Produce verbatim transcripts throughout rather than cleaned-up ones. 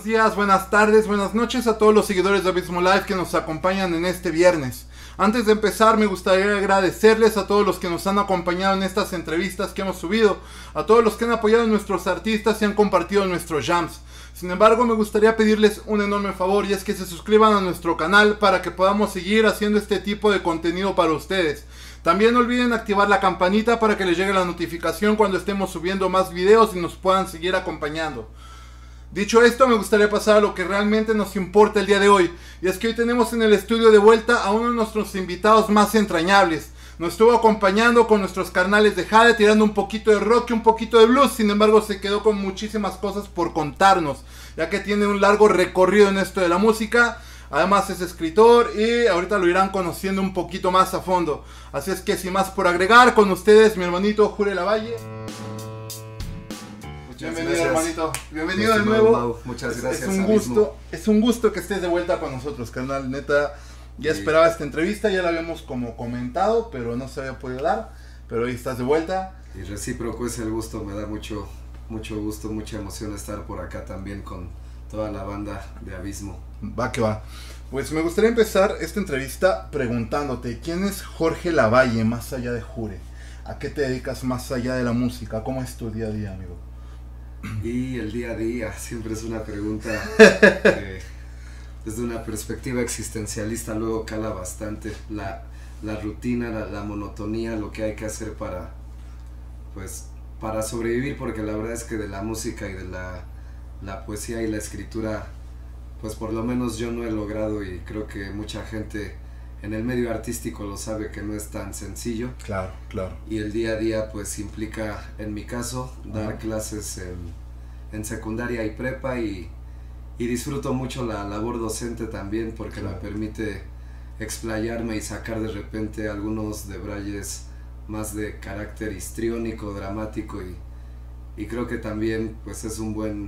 buenos días, buenas tardes, buenas noches a todos los seguidores de Abismo Live que nos acompañan en este viernes. Antes de empezar, me gustaría agradecerles a todos los que nos han acompañado en estas entrevistas que hemos subido, a todos los que han apoyado a nuestros artistas y han compartido nuestros jams. Sin embargo, me gustaría pedirles un enorme favor, y es que se suscriban a nuestro canal para que podamos seguir haciendo este tipo de contenido para ustedes. También no olviden activar la campanita para que les llegue la notificación cuando estemos subiendo más videos y nos puedan seguir acompañando. Dicho esto, me gustaría pasar a lo que realmente nos importa el día de hoy, y es que hoy tenemos en el estudio de vuelta a uno de nuestros invitados más entrañables. Nos estuvo acompañando con nuestros carnales de Jade, tirando un poquito de rock y un poquito de blues. Sin embargo, se quedó con muchísimas cosas por contarnos, ya que tiene un largo recorrido en esto de la música. Además es escritor y ahorita lo irán conociendo un poquito más a fondo. Así es que sin más por agregar, con ustedes mi hermanito Jure Lavalle. Muchas Bienvenido, gracias, hermanito. Bienvenido de estimado nuevo. Mau. Muchas Es- gracias. Es un Abismo. gusto, es un gusto que estés de vuelta con nosotros, carnal. Neta, ya Sí. esperaba esta entrevista, ya la habíamos como comentado, pero no se había podido dar. Pero hoy estás de vuelta. Y recíproco es el gusto, me da mucho, mucho gusto, mucha emoción estar por acá también con toda la banda de Abismo. Va que va. Pues me gustaría empezar esta entrevista preguntándote, ¿quién es Jorge Lavalle más allá de Jure? ¿A qué te dedicas más allá de la música? ¿Cómo es tu día a día, amigo? Y el día a día siempre es una pregunta que desde una perspectiva existencialista luego cala bastante. La, la rutina, la, la monotonía, lo que hay que hacer para, pues, para sobrevivir, porque la verdad es que de la música y de la, la poesía y la escritura, pues por lo menos yo no he logrado, y creo que mucha gente en el medio artístico lo sabe, que no es tan sencillo. Claro, claro. Y el día a día pues implica, en mi caso, dar Ajá. clases en, en secundaria y prepa, y, y disfruto mucho la labor docente también, porque Claro. me permite explayarme y sacar de repente algunos debrayes más de carácter histriónico, dramático, y, y creo que también pues es un buen,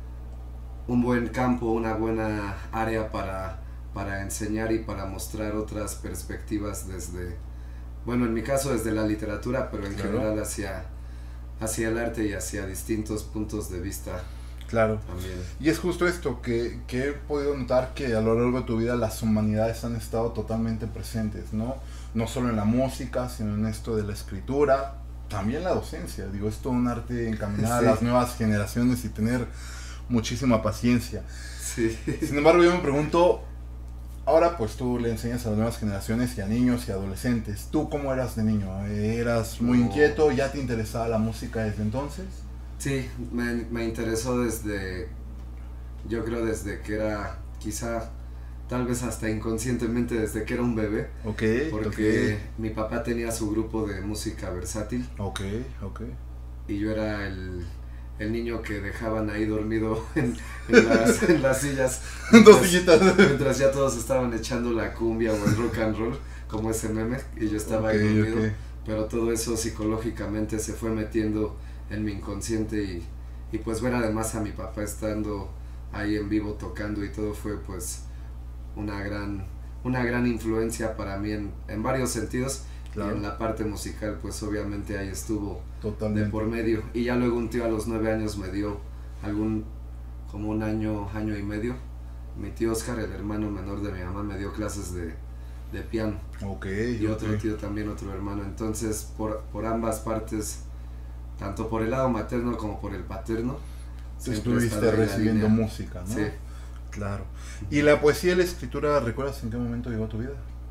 un buen campo, una buena área para, para enseñar y para mostrar otras perspectivas desde, bueno, en mi caso desde la literatura, pero en Claro. general hacia, hacia el arte y hacia distintos puntos de vista Claro. también. Y es justo esto, que, que he podido notar que a lo largo de tu vida las humanidades han estado totalmente presentes, ¿no? No solo en la música, sino en esto de la escritura, también la docencia. Digo, es todo un arte encaminado Sí. a las nuevas generaciones y tener muchísima paciencia. Sí. Sin embargo, yo me pregunto, ahora pues tú le enseñas a las nuevas generaciones y a niños y adolescentes. ¿Tú cómo eras de niño? ¿Eras muy No. inquieto? ¿Ya te interesaba la música desde entonces? Sí, me, me interesó desde, yo creo desde que era, quizá, tal vez hasta inconscientemente, desde que era un bebé, Ok, porque mi papá tenía su grupo de música versátil, ok, ok. y yo era el, el niño que dejaban ahí dormido en, en, las, en las sillas, Dos mientras, sillitas. mientras ya todos estaban echando la cumbia o el rock and roll, como ese meme, y yo estaba ahí Ok, dormido, ok. pero todo eso psicológicamente se fue metiendo en mi inconsciente, y, y pues ver además a mi papá estando ahí en vivo tocando y todo fue pues una gran, una gran influencia para mí en, en varios sentidos. Claro. Y en la parte musical pues obviamente ahí estuvo de Totalmente. por medio, y ya luego un tío a los nueve años me dio algún, como un año, año y medio, mi tío Oscar, el hermano menor de mi mamá, me dio clases de, de piano, Ok, y otro ok. tío también, otro hermano. Entonces por, por ambas partes, tanto por el lado materno como por el paterno, siempre Estuviste está en la recibiendo línea. música, ¿no? Sí. Claro. ¿Y la poesía y la escritura, recuerdas en qué momento llegó a tu vida?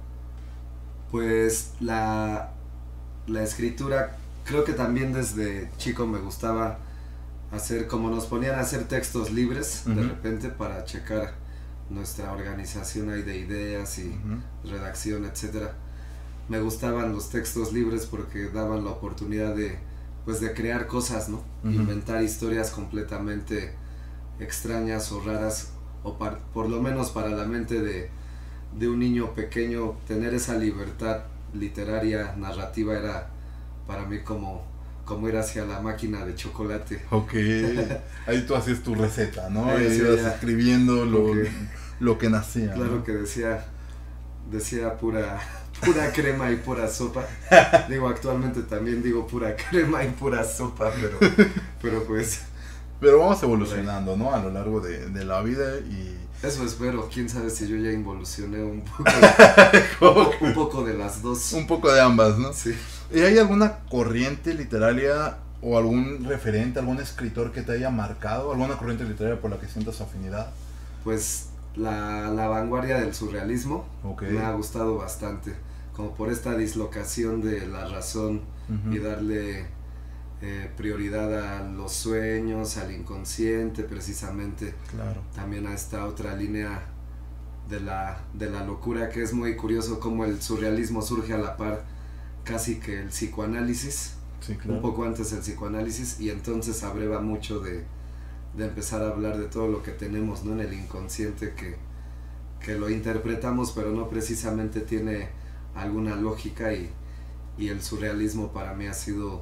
Pues la, la escritura, creo que también desde chico me gustaba hacer, como nos ponían a hacer textos libres de Ujú. repente para checar nuestra organización ahí de ideas y Ujú. redacción, etcétera. Me gustaban los textos libres porque daban la oportunidad de, pues, de crear cosas, ¿no? Ujú. Inventar historias completamente extrañas o raras, o par- por lo menos para la mente de, de un niño pequeño, tener esa libertad literaria, narrativa, era para mí como, como ir hacia la máquina de chocolate. Ok. Ahí tú hacías tu receta, ¿no? Ahí Y hacía ibas ya escribiendo lo, lo que- lo que nacía. Claro ¿no? que decía, decía pura, pura crema y pura sopa. Digo, actualmente también digo pura crema y pura sopa, pero, pero pues Pero vamos evolucionando, ¿no? A lo largo de, de la vida y... Eso espero, quién sabe si yo ya involucioné un poco, de, un, poco, un poco de las dos. Un poco de ambas, ¿no? Sí. ¿Y hay alguna corriente literaria o algún referente, algún escritor que te haya marcado? ¿Alguna corriente literaria por la que sientas afinidad? Pues la, la vanguardia del surrealismo okay. me ha gustado bastante, como por esta dislocación de la razón uh-huh. y darle eh, prioridad a los sueños, al inconsciente precisamente. Claro. También a esta otra línea de la, de la locura, que es muy curioso cómo el surrealismo surge a la par casi que el psicoanálisis, sí, claro. un poco antes del psicoanálisis, y entonces abreva mucho de, de empezar a hablar de todo lo que tenemos, ¿no? En el inconsciente, que, que lo interpretamos pero no precisamente tiene alguna lógica, y, y el surrealismo para mí ha sido,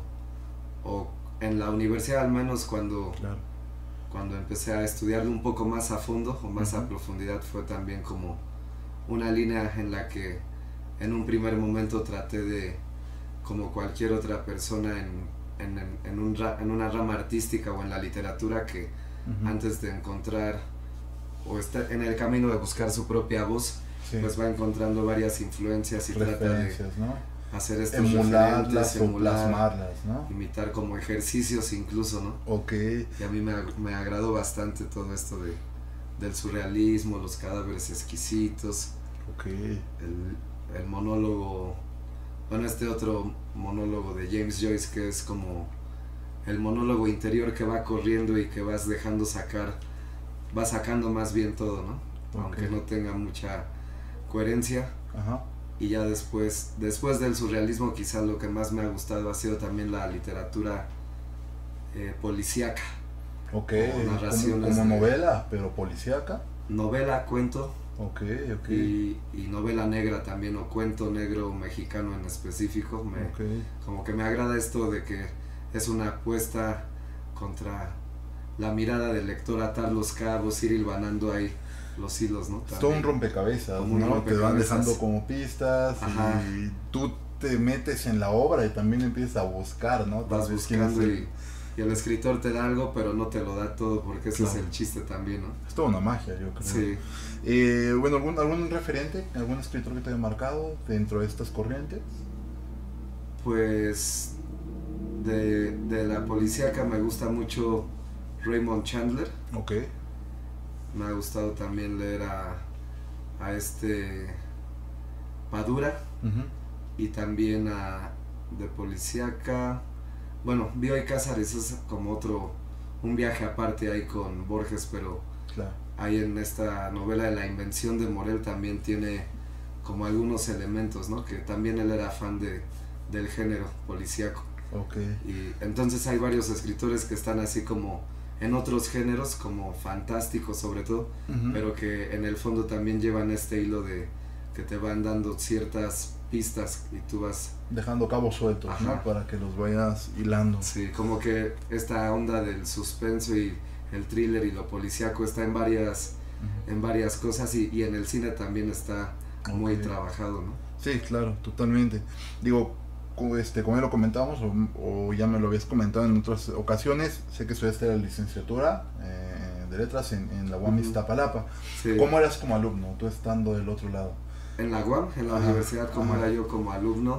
o en la universidad al menos cuando, claro. cuando empecé a estudiarlo un poco más a fondo o más uh-huh. a profundidad, fue también como una línea en la que en un primer momento traté de, como cualquier otra persona en, en, en, un, en una rama artística o en la literatura, que uh-huh. antes de encontrar o está en el camino de buscar su propia voz, sí. pues va encontrando varias influencias y trata de ¿no? hacer estos emularlas o plasmarlas, ¿no? Imitar como ejercicios incluso, ¿no? Okay. Y a mí me, me agradó bastante todo esto de, del surrealismo, los cadáveres exquisitos, okay. el, el monólogo, bueno, este otro monólogo de James Joyce, que es como el monólogo interior que va corriendo y que vas dejando sacar, va sacando más bien todo, ¿no? Okay. Aunque no tenga mucha coherencia. Ajá. Y ya después, después del surrealismo, quizás lo que más me ha gustado ha sido también la literatura eh, policíaca. Ok, como, como novela, pero policíaca. Novela, cuento. Ok, ok. Y, y novela negra también, o cuento negro mexicano en específico. Me, okay. Como que me agrada esto de que es una apuesta contra la mirada del lector, atar los cabos, ir hilvanando ahí los hilos, ¿no? Es todo un rompecabezas, un ¿no? rompecabezas. Te van dejando como pistas. Ajá. Y tú te metes en la obra y también empiezas a buscar, ¿no? Vas buscando y, y el escritor te da algo, pero no te lo da todo, porque ese claro. es el chiste también, ¿no? Es toda una magia, yo creo. Sí. Eh, bueno, ¿algún, ¿algún referente, algún escritor que te haya marcado dentro de estas corrientes? Pues de, de la policíaca me gusta mucho Raymond Chandler. Ok. Me ha gustado también leer a, a este Padura uh-huh. y también a de policíaca. Bueno, Bioy Cázares es como otro, un viaje aparte ahí con Borges, pero claro. ahí en esta novela de La invención de Morel también tiene como algunos elementos, ¿no? Que también él era fan de, del género policíaco. Okay. Y entonces hay varios escritores que están así como en otros géneros, como fantásticos sobre todo, uh-huh. pero que en el fondo también llevan este hilo de que te van dando ciertas pistas y tú vas dejando cabos sueltos, ajá. ¿no? Para que los vayas hilando. Sí, como que esta onda del suspenso y el thriller y lo policíaco está en varias, uh-huh. en varias cosas, y, y en el cine también está okay. muy trabajado, ¿no? Sí, claro, totalmente. Digo, este, como ya lo comentábamos o, o ya me lo habías comentado en otras ocasiones, sé que estudiaste la licenciatura eh, de letras en, en la U A M Iztapalapa. Sí. ¿Cómo eras como alumno, tú estando del otro lado? En la U A M, en la ajá, universidad, ¿cómo ajá. era yo como alumno?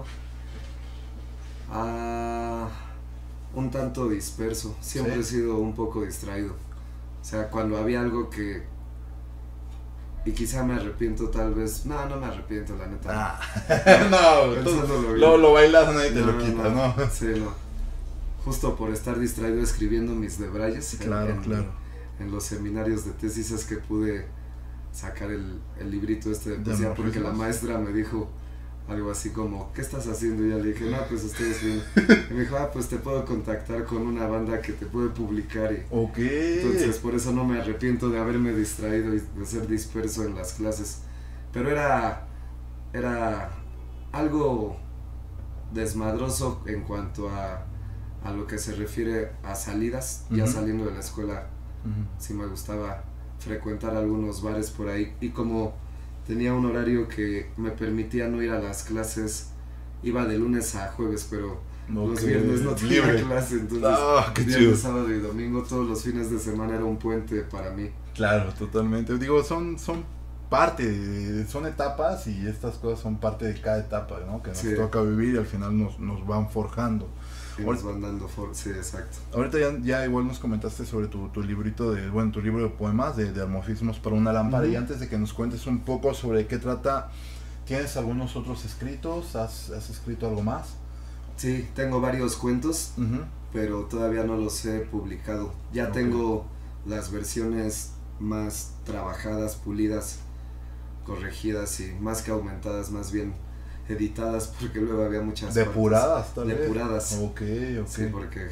Ah, un tanto disperso, siempre ¿sí? he sido un poco distraído. O sea, cuando había algo que... Y quizá me arrepiento tal vez... No, no me arrepiento, la neta. Ah. no, Pensándolo bien. Lo, lo bailas, nadie te no, lo quita, ¿no? ¿no? Sí, no. Justo por estar distraído escribiendo mis debrayes. Claro, en, claro. En los seminarios de tesis es que pude sacar el, el librito este de poesía, porque la maestra me dijo algo así como, ¿qué estás haciendo? Y ya le dije, no, pues estoy escribiendo. Y me dijo, ah, pues te puedo contactar con una banda que te puede publicar. Y ok. entonces por eso no me arrepiento de haberme distraído y de ser disperso en las clases. Pero era, era algo desmadroso en cuanto a, a lo que se refiere a salidas. Uh-huh. Ya saliendo de la escuela, uh-huh. sí me gustaba frecuentar algunos bares por ahí, y como tenía un horario que me permitía no ir a las clases, iba de lunes a jueves, pero Okay. Los viernes no tenía Libre. clase, entonces Ah, qué viernes, chido. sábado y domingo, todos los fines de semana era un puente para mí. Claro, totalmente. Digo, son, son parte, de- son etapas y estas cosas son parte de cada etapa, ¿no? Que nos Sí. toca vivir y al final nos, nos van forjando. Y nos van dando for sí, exacto. Ahorita ya, ya igual nos comentaste sobre tu, tu librito de, bueno, tu libro de poemas de, de Amorfismos para una lámpara. Uh-huh. Y antes de que nos cuentes un poco sobre qué trata, ¿tienes algunos otros escritos? ¿Has, has escrito algo más? Sí, tengo varios cuentos, Uh-huh. pero todavía no los he publicado. Ya Okay. tengo las versiones más trabajadas, pulidas, corregidas y más que aumentadas, más bien editadas, porque luego había muchas Depuradas, tal vez. Depuradas. Ok, ok. Sí, porque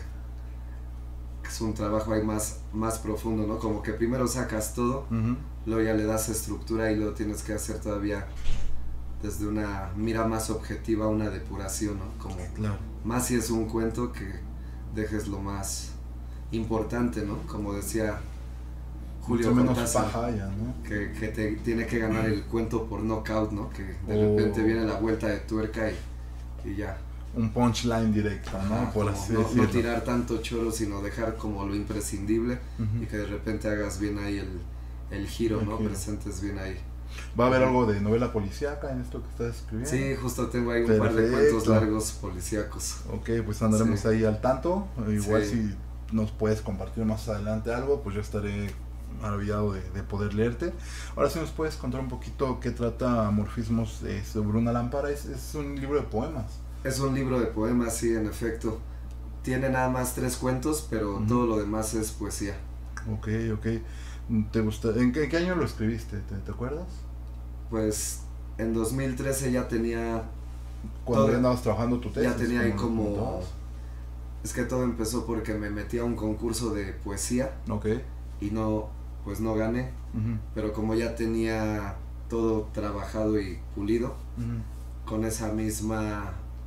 es un trabajo ahí más, más profundo, ¿no? Como que primero sacas todo, Uh-huh. luego ya le das estructura y luego tienes que hacer todavía desde una mira más objetiva una depuración, ¿no? Como Claro. más si es un cuento que dejes lo más importante, ¿no? Como decía Julio Mucho menos Cortázar, paja ya, ¿no? que, que te tiene que ganar el cuento por knockout, ¿no? Que de Oh. repente viene la vuelta de tuerca y, y ya. Un punchline directo, ¿no? Ajá, Por como así no, decirlo. no tirar tanto choro, sino dejar como lo imprescindible Uh-huh. y que de repente hagas bien ahí el, el giro, El ¿no? giro. Presentes bien ahí. ¿Va a haber algo de novela policíaca en esto que estás escribiendo? Sí, justo tengo ahí un par de Perfecto. cuentos largos policíacos. Ok, pues andaremos Sí. ahí al tanto. Igual Sí. si nos puedes compartir más adelante algo, pues yo estaré maravillado de, de poder leerte. Ahora sí nos puedes contar un poquito qué trata Amorfismos eh, sobre una lámpara. Es, es un libro de poemas. Es un libro de poemas, sí, en efecto. Tiene nada más tres cuentos, pero Ujú. todo lo demás es poesía. Ok, ok. ¿Te gusta? ¿En qué, en qué año lo escribiste? ¿Te, te acuerdas? Pues en dos mil trece ya tenía, Cuando Todo- ya andabas trabajando tu tesis. ya tenía ahí nos como... comentabas. Es que todo empezó porque me metí a un concurso de poesía Ok. y no, pues no gané. Ujú, Pero como ya tenía todo trabajado y pulido, ujú. con esa misma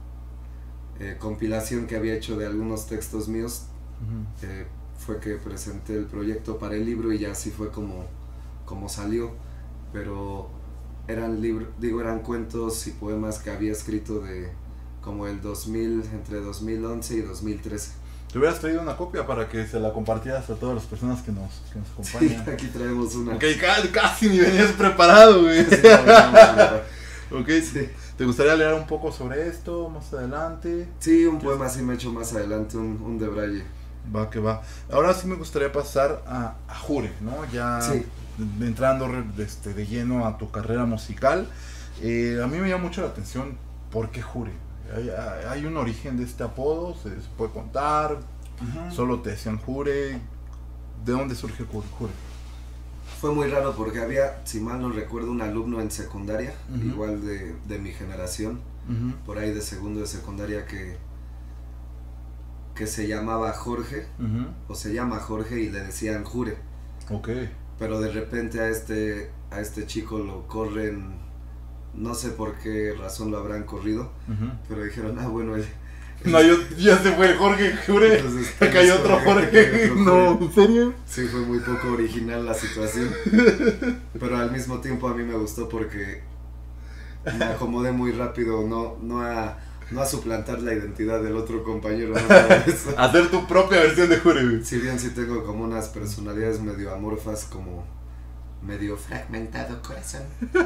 eh, compilación que había hecho de algunos textos míos, Ujú. eh, fue que presenté el proyecto para el libro y ya así fue como, como salió. Pero eran libros, digo, eran cuentos y poemas que había escrito de como el dos mil, entre dos mil once y dos mil trece. Te hubieras traído una copia para que se la compartieras a todas las personas que nos, que nos Sí, acompañan. aquí traemos una. Ok, casi, casi ni venías preparado, güey. Sí, no, no, no, no. Ok, Sí. ¿te gustaría leer un poco sobre esto más adelante? Sí, un poema así me he hecho más adelante, un, un de Braille. Va que va. Ahora sí me gustaría pasar a, a Jure, ¿no? Ya Sí. entrando re- este, de lleno a tu carrera musical. Eh, a mí me llama mucho la atención, ¿por qué Jure? ¿Hay, hay un origen de este apodo? ¿Se, se puede contar? ¿Solo te decían Jure? ¿De dónde surge Jure? Jure? Fue muy raro porque había, si mal no recuerdo, un alumno en secundaria, Ujú. igual de, de mi generación, Ujú, por ahí de segundo de secundaria, que, que se llamaba Jorge, ujú. o se llama Jorge y le decían Jure. Ok. Pero de repente a este, a este chico lo corren, no sé por qué razón lo habrán corrido, Ujú. pero dijeron, ah, bueno, él, No, yo, ya se fue Jorge, Jure. Entonces, Acá hay otro Jorge. hay otro No, Jorge. ¿en serio? Sí, fue muy poco original la situación, pero al mismo tiempo a mí me gustó porque me acomodé muy rápido, no, no, a, no a suplantar la identidad del otro compañero, no, nada de eso. Hacer tu propia versión de Jure, güey. Si bien sí tengo como unas personalidades medio amorfas, como medio fragmentado corazón.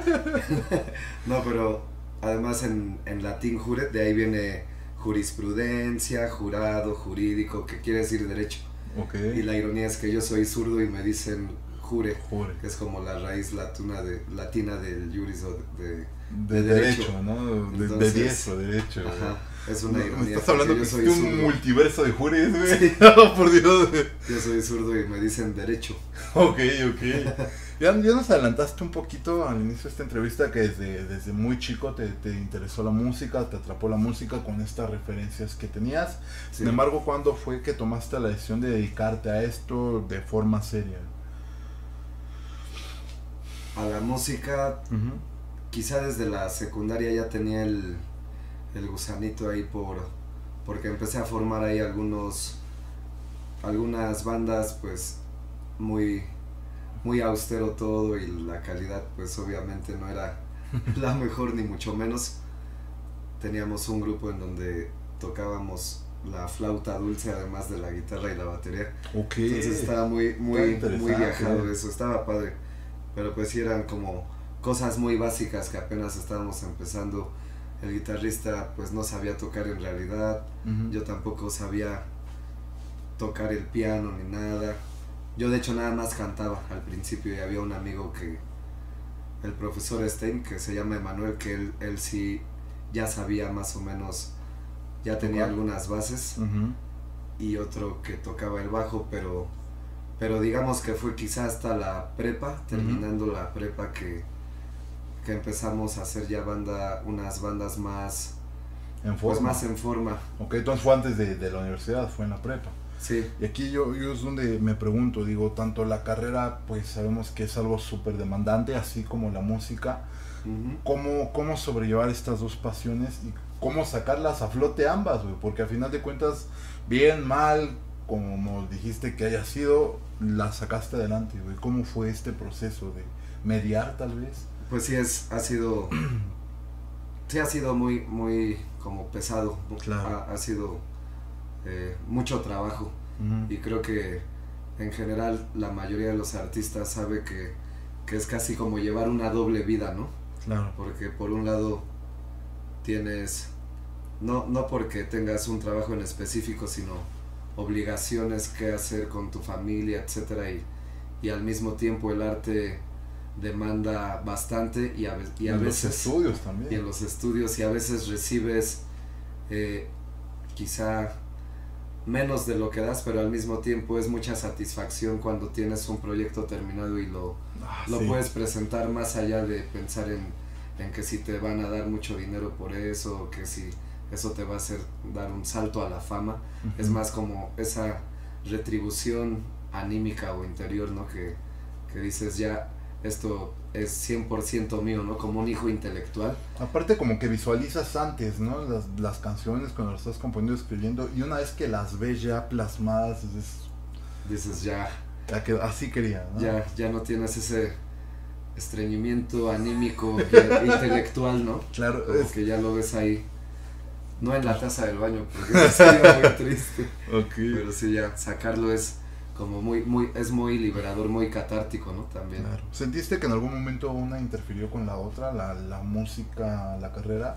No, pero además en, en latín jure, de ahí viene jurisprudencia, jurado, jurídico, que quiere decir derecho. Ok. Y la ironía es que yo soy zurdo y me dicen jure, Jure. que es como la raíz latina, de, latina del juris o de... De, de derecho, derecho. ¿no? De, de Entonces, diestro, derecho. güey. Ajá, es una No, ironía. ¿me estás porque hablando yo que soy existe un zurdo. multiverso de Jures, güey? Sí. No, por Dios, güey. Yo soy zurdo y me dicen derecho. Ok, ok. Ya, ya nos adelantaste un poquito al inicio de esta entrevista que desde, desde muy chico te, te interesó la música, te atrapó la música con estas referencias que tenías. Sin Sí. embargo, ¿cuándo fue que tomaste la decisión de dedicarte a esto de forma seria? A la música, Ujú. quizá desde la secundaria ya tenía el, el gusanito ahí por porque empecé a formar ahí algunos algunas bandas, pues muy muy austero todo y la calidad pues obviamente no era la mejor ni mucho menos. Teníamos un grupo en donde tocábamos la flauta dulce además de la guitarra y la batería. Okay. Entonces estaba muy, muy, muy viajado eso, estaba padre. Pero pues sí eran como cosas muy básicas que apenas estábamos empezando. El guitarrista pues no sabía tocar en realidad, uh-huh. Yo tampoco sabía tocar el piano ni nada. Yo de hecho nada más cantaba al principio y había un amigo que, el profesor Stein, que se llama Emanuel, que él, él sí ya sabía más o menos, ya tenía ¿Tocar? algunas bases, uh-huh. Y otro que tocaba el bajo, pero, pero digamos que fue quizá hasta la prepa, terminando uh-huh. la prepa que, que empezamos a hacer ya banda, unas bandas más en forma. Pues más en forma. Ok, entonces fue antes de, de la universidad, fue en la prepa. Sí. Y aquí yo, yo es donde me pregunto, digo, tanto la carrera, pues sabemos que es algo súper demandante, así como la música. Uh-huh. ¿Cómo, ¿Cómo sobrellevar estas dos pasiones y cómo sacarlas a flote ambas, güey? Porque al final de cuentas, bien, mal, como dijiste que haya sido, las sacaste adelante, güey. ¿Cómo fue este proceso de mediar, tal vez? Pues sí, es, ha sido, sí ha sido muy, muy como pesado, claro. ha, ha sido eh, mucho trabajo, uh-huh. Y creo que en general la mayoría de los artistas sabe que, que es casi como llevar una doble vida, ¿no? Claro. Porque por un lado tienes, no, no porque tengas un trabajo en específico, sino obligaciones que hacer con tu familia, etcétera, y, y al mismo tiempo el arte demanda bastante y a, y a y veces los estudios también y en los estudios y a veces recibes eh, quizá menos de lo que das, pero al mismo tiempo es mucha satisfacción cuando tienes un proyecto terminado y lo, ah, lo sí. puedes presentar más allá de pensar en, en que si te van a dar mucho dinero por eso, o que si eso te va a hacer dar un salto a la fama. Uh-huh. Es más como esa retribución anímica o interior, ¿no? Que, que dices ya, esto es cien por ciento mío, ¿no? Como un hijo intelectual. Aparte como que visualizas antes, ¿no? Las, las canciones cuando las estás componiendo, escribiendo, y una vez que las ves ya plasmadas, es, dices ya... ya que, así quería, ¿no? Ya, ya no tienes ese estreñimiento anímico e intelectual, ¿no? Claro. Como es... que ya lo ves ahí, no en la taza del baño, porque eso sería muy triste. Okay. Pero sí, ya, sacarlo es... como muy, muy, es muy liberador, muy catártico, ¿no? También. Claro. ¿Sentiste que en algún momento una interfirió con la otra, la, la música, la carrera?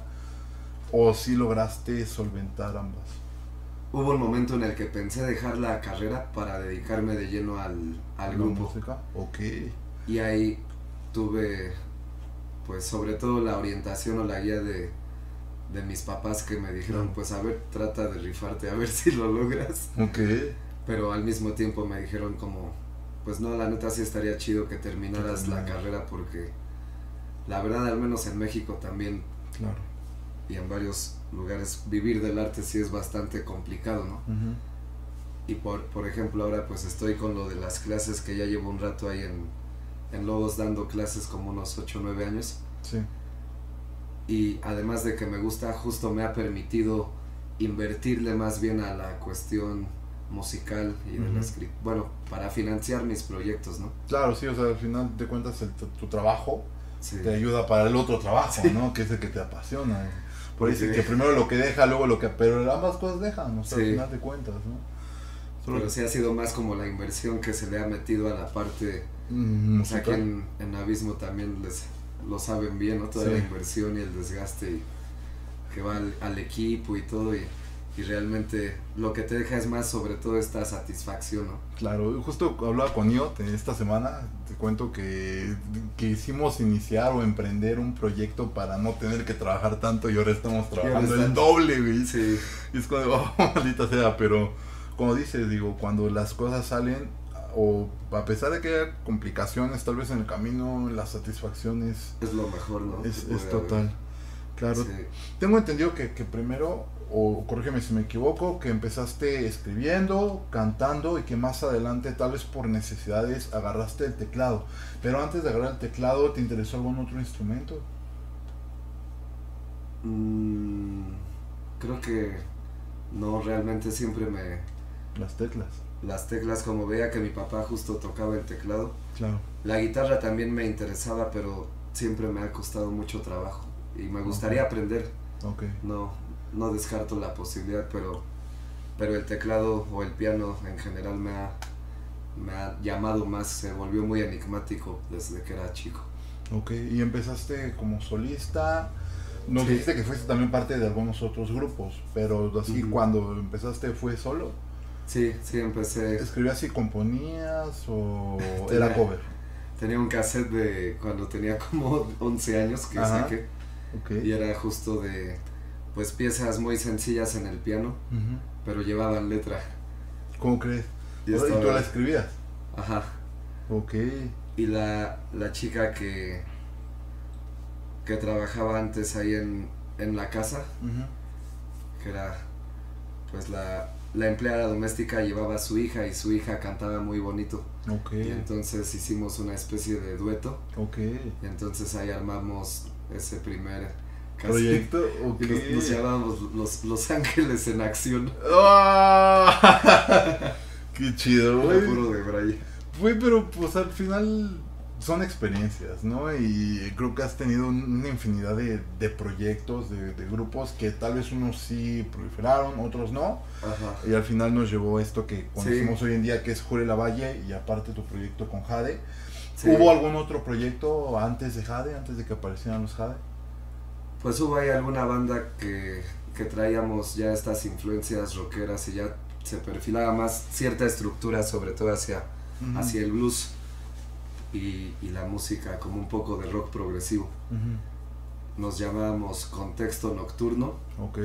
¿O sí lograste solventar ambas? Hubo un momento en el que pensé dejar la carrera para dedicarme de lleno al, al grupo. ¿Música? Ok. Y ahí tuve, pues sobre todo la orientación o la guía de, de mis papás que me dijeron, pues a ver, trata de rifarte, a ver si lo logras. Ok. Pero al mismo tiempo me dijeron como, pues no, la neta sí estaría chido que terminaras la carrera porque la verdad, al menos en México también, claro, y en varios lugares, vivir del arte sí es bastante complicado, ¿no? Uh-huh. Y por, por ejemplo ahora pues estoy con lo de las clases, que ya llevo un rato ahí en, en Lobos dando clases como unos ocho o nueve años. Sí. Y además de que me gusta, justo me ha permitido invertirle más bien a la cuestión musical y de uh-huh. la escrit- bueno, para financiar mis proyectos, ¿no? Claro, sí, o sea, al final de cuentas el, tu, tu trabajo sí. te ayuda para el otro trabajo, sí. ¿no? Que es el que te apasiona. Por eso sí. que primero lo que deja, luego lo que... Pero ambas cosas dejan, o sea, sí. al final de cuentas, ¿no? Solo pero sí ha sido más como la inversión que se le ha metido a la parte... Mm, o sea, que en, en Abismo también les lo saben bien, ¿no? Toda sí. la inversión y el desgaste y que va al, al equipo y todo, y, y realmente lo que te deja es más sobre todo esta satisfacción, ¿no? Claro, justo hablaba con Iot esta semana, te cuento que quisimos iniciar o emprender un proyecto para no tener que trabajar tanto y ahora estamos trabajando el doble, güey. Sí. Y es como, oh, maldita sea, pero como dices, digo, cuando las cosas salen, o a pesar de que haya complicaciones tal vez en el camino, la satisfacción es... es lo mejor, ¿no? Es, es total, claro. Sí. Tengo entendido que, que primero, o corrígeme si me equivoco, que empezaste escribiendo, cantando y que más adelante, tal vez por necesidades, agarraste el teclado. Pero antes de agarrar el teclado, ¿te interesó algún otro instrumento? Mm, creo que no, realmente siempre me... Las teclas. Las teclas, como veía que mi papá justo tocaba el teclado. Claro. La guitarra también me interesaba, pero siempre me ha costado mucho trabajo y me gustaría okay. aprender. Okay. No, no descarto la posibilidad, pero, pero el teclado o el piano en general me ha, me ha llamado más, se volvió muy enigmático desde que era chico. Ok, y empezaste como solista, nos Sí. dijiste que fuiste también parte de algunos otros grupos, pero así Ujú. cuando empezaste fue solo. Sí, sí, empecé, ¿Escribías y componías o Tenía- era cover? tenía un cassette de cuando tenía como once años que Ajá. saqué, Ok. y era justo de, pues piezas muy sencillas en el piano, Ujú. pero llevaban letra. ¿Cómo crees? Y ¿Y estaba- tú la escribías? Ajá. Ok. Y la, la chica que, que trabajaba antes ahí en, en la casa, Ujú. que era pues la, la empleada doméstica, llevaba a su hija y su hija cantaba muy bonito. Ok. Y entonces hicimos una especie de dueto. Ok. Y entonces ahí armamos ese primer casi- Proyecto. Ok. Y nos, nos llamábamos los, los Ángeles en Acción. ¡Ah! Qué chido, Era güey. puro de Braille. Güey, pero pues al final son experiencias, ¿no? Y creo que has tenido un- una infinidad de, de proyectos, de, de grupos que tal vez unos sí proliferaron, otros no. Ajá. Y al final nos llevó a esto que conocemos Sí. hoy en día, que es Jure Lavalle, y aparte tu proyecto con Jade. Sí. ¿Hubo algún otro proyecto antes de Jade, antes de que aparecieran los Jade? Pues hubo ahí alguna banda que, que traíamos ya estas influencias rockeras y ya se perfilaba más cierta estructura, sobre todo hacia, Ujú. hacia el blues y, y la música como un poco de rock progresivo. Ujú. Nos llamábamos Contexto Nocturno, Ok.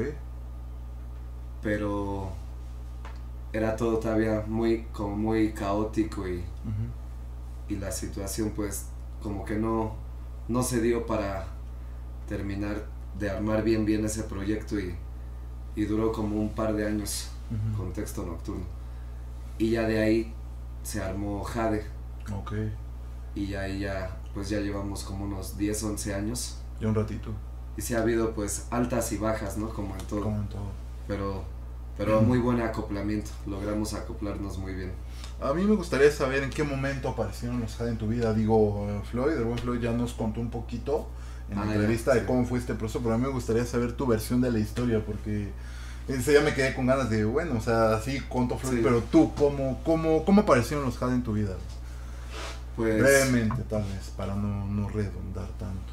pero era todo todavía muy, como muy caótico y, Ujú. y la situación pues como que no, no se dio para terminar de armar bien bien ese proyecto y, y duró como un par de años. Ujú. Contexto Nocturno, y ya de ahí se armó Jade Ok. y ahí ya pues ya llevamos como unos diez, once años Ya un ratito, y sí ha habido pues altas y bajas, ¿no? Como en todo, como en todo. pero pero muy buen acoplamiento, logramos acoplarnos muy bien. A mí me gustaría saber en qué momento aparecieron los Jade en tu vida. Digo, eh, Floyd, el buen Floyd ya nos contó un poquito en la Ah, ya, entrevista de sí. cómo fue este proceso, pero a mí me gustaría saber tu versión de la historia, porque ese ya me quedé con ganas de, bueno, o sea, sí contó Floyd, Sí. pero tú, ¿cómo, cómo, cómo aparecieron los Jade en tu vida? Pues Brevemente, tal vez, para no, no redundar tanto.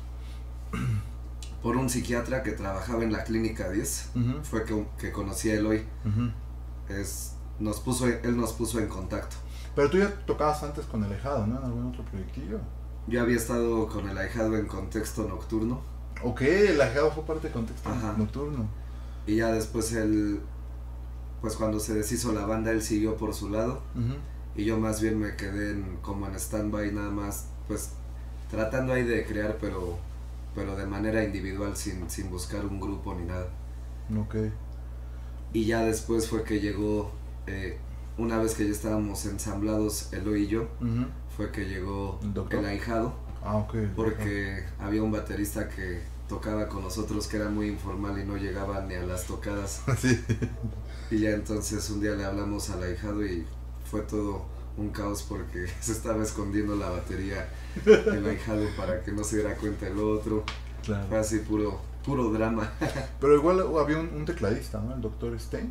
por un psiquiatra que trabajaba en la Clínica diez Ujú, fue que, que conocí a Eloy. ujú. Es, nos puso, él nos puso en contacto. Pero tú ya tocabas antes con el Alejado, ¿no? En algún otro proyectillo. Yo había estado con el ahijado en Contexto Nocturno. Ok, el Alejado fue parte de Contexto Ajá. Nocturno. Y ya después él, pues cuando se deshizo la banda, él siguió por su lado. Ujú. Y yo más bien me quedé en, como en stand-by nada más, pues tratando ahí de crear, pero, pero de manera individual, sin, sin buscar un grupo ni nada. Ok. Y ya después fue que llegó, eh, una vez que ya estábamos ensamblados, Eloy y yo, Ujú. fue que llegó ¿El doctor? el ahijado, Ah, ok. porque había un baterista que tocaba con nosotros que era muy informal y no llegaba ni a las tocadas. Sí. Y ya entonces un día le hablamos al ahijado y fue todo un caos porque se estaba escondiendo la batería el ahijado para que no se diera cuenta el otro. Fue Claro. así puro, puro drama. Pero igual había un, un tecladista, ¿no? El doctor Stein.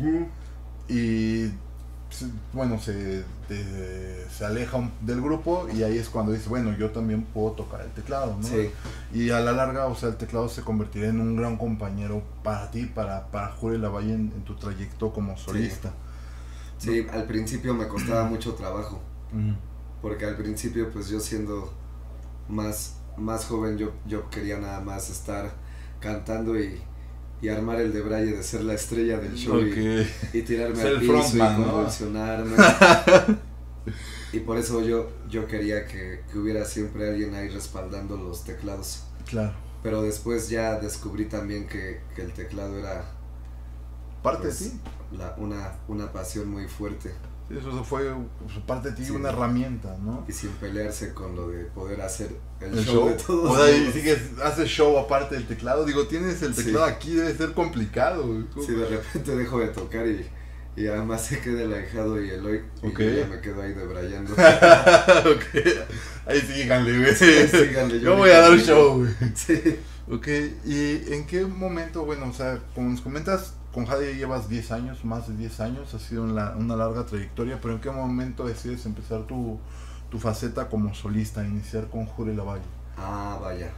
Y pues, bueno, se, de- se aleja un- del grupo y ahí es cuando dice, bueno, yo también puedo tocar el teclado, ¿no? Sí, Y a la larga, o sea, el teclado se convertirá en un gran compañero para ti, para, para Jure Lavalle en, en tu trayecto como solista. sí, al principio me costaba mucho trabajo, Ujú. porque al principio pues yo siendo más, más joven yo, yo quería nada más estar cantando y, y armar el de Braille de ser la estrella del show y, Ok. y tirarme Ser al el piso frontman, y ¿no? convulsionarme. Y por eso yo, yo quería que, que hubiera siempre alguien ahí respaldando los teclados. Claro. Pero después ya descubrí también que, que el teclado era Parte pues, de ti. la, una, una pasión muy fuerte. Sí, eso fue pues, parte de ti, Sí. una herramienta, ¿no? Y sin pelearse con lo de poder hacer el, El show, show. de todos. O sea, y modos. sigues, haces show aparte del teclado. Digo, tienes el Sí. teclado aquí, debe ser complicado. güey. Si de repente dejo de tocar y, y además se queda el ahijado y Eloy, okay. y yo ya me quedo ahí debrayando. Okay. Ahí síganle, güey. Sí, síganle, yo, yo voy a dar show, güey. Sí. Ok, ¿y en qué momento, bueno, o sea, como nos comentas, con Jade llevas diez años, más de diez años, ha sido una, una larga trayectoria, pero en qué momento decides empezar tu, tu faceta como solista, iniciar con Jure Lavalle? Ah, vaya.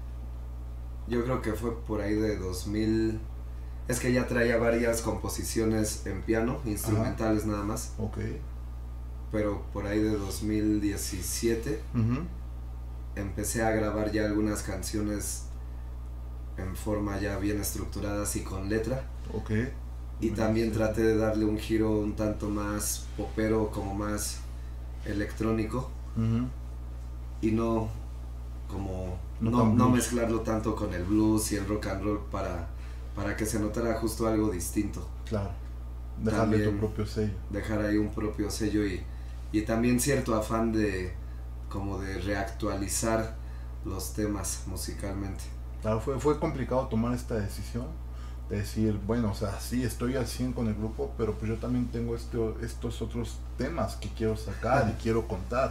Yo creo que fue por ahí de dos mil... Es que ya traía varias composiciones en piano, instrumentales Ajá. nada más. Ok. Pero por ahí de dos mil diecisiete uh-huh. empecé a grabar ya algunas canciones en forma ya bien estructuradas y con letra. Ok. Y también traté de darle un giro un tanto más popero, como más electrónico. Uh-huh. Y no como No, no, no mezclarlo tanto con el blues y el rock and roll para, para que se notara justo algo distinto. Claro. Dejarle También tu propio sello. Dejar ahí un propio sello y, y también cierto afán de como de reactualizar los temas musicalmente. Claro, fue, fue complicado tomar esta decisión, de decir, bueno, o sea, sí, estoy al cien con el grupo, pero pues yo también tengo este, estos otros temas que quiero sacar y quiero contar.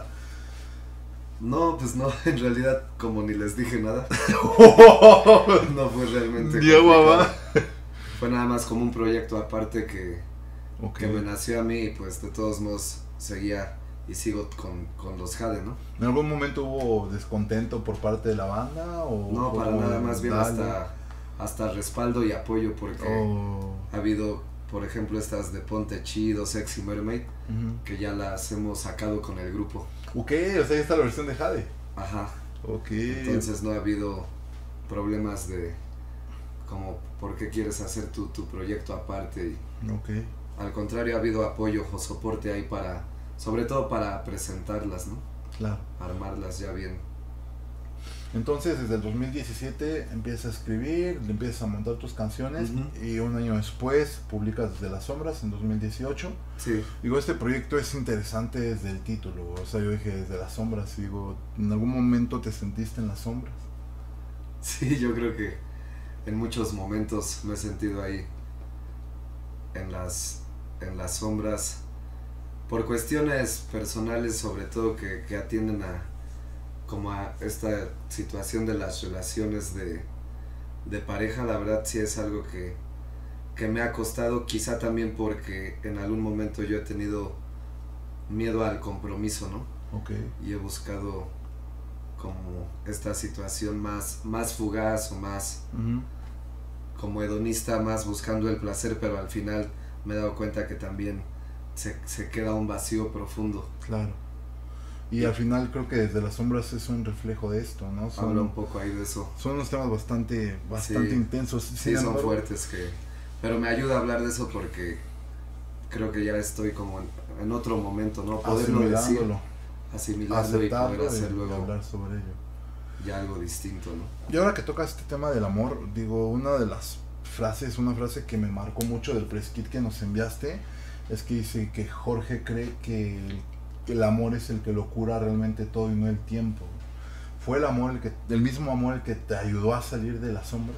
No, pues no, en realidad como ni les dije nada, no fue realmente complicado. Fue nada más como un proyecto aparte que, okay. que me nació a mí y pues de todos modos seguía y sigo con, con los Jade, ¿no? ¿En algún momento hubo descontento por parte de la banda? O no, para nada, más bien hasta, hasta respaldo y apoyo porque oh. ha habido, por ejemplo, estas de Ponte Chido, Sexy Mermaid, uh-huh. que ya las hemos sacado con el grupo. Ok, o sea, ahí está la versión de Jade. Ajá. Ok. Entonces no ha habido problemas de como por qué quieres hacer tu, tu proyecto aparte. Y, ok. Al contrario, ha habido apoyo o soporte ahí para, sobre todo para presentarlas, ¿no? Claro. Armarlas ya bien. Entonces, desde el dos mil diecisiete empiezas a escribir, empiezas a montar tus canciones uh-huh. y un año después publicas Desde las Sombras en dos mil dieciocho. Sí. Digo, este proyecto es interesante desde el título, o sea, yo dije Desde las Sombras, y digo, ¿en algún momento te sentiste en las sombras? Sí, yo creo que en muchos momentos me he sentido ahí, en las, en las sombras, por cuestiones personales sobre todo que, que atienden a como a esta situación de las relaciones de, de pareja. La verdad sí es algo que, que me ha costado, quizá también porque en algún momento yo he tenido miedo al compromiso, ¿no? Okay. Y he buscado como esta situación más, más fugaz o más uh-huh. como hedonista, más buscando el placer, pero al final me he dado cuenta que también se, se queda un vacío profundo. Claro. Y al final creo que Desde las Sombras es un reflejo de esto, ¿no? Son, Habla un poco ahí de eso. Son unos temas bastante, bastante sí, intensos. Sí, embargo, son fuertes, que, pero me ayuda a hablar de eso porque creo que ya estoy como en, en otro momento, ¿no? Poderlo decir, asimilarlo y poder hacer luego hablar sobre ello. Ya algo distinto, ¿no? Y ahora que tocas este tema del amor, digo, una de las frases, una frase que me marcó mucho del press kit que nos enviaste, es que dice que Jorge cree que el el amor es el que lo cura realmente todo y no el tiempo. ¿Fue el amor el que, el mismo amor el que te ayudó a salir de la sombra?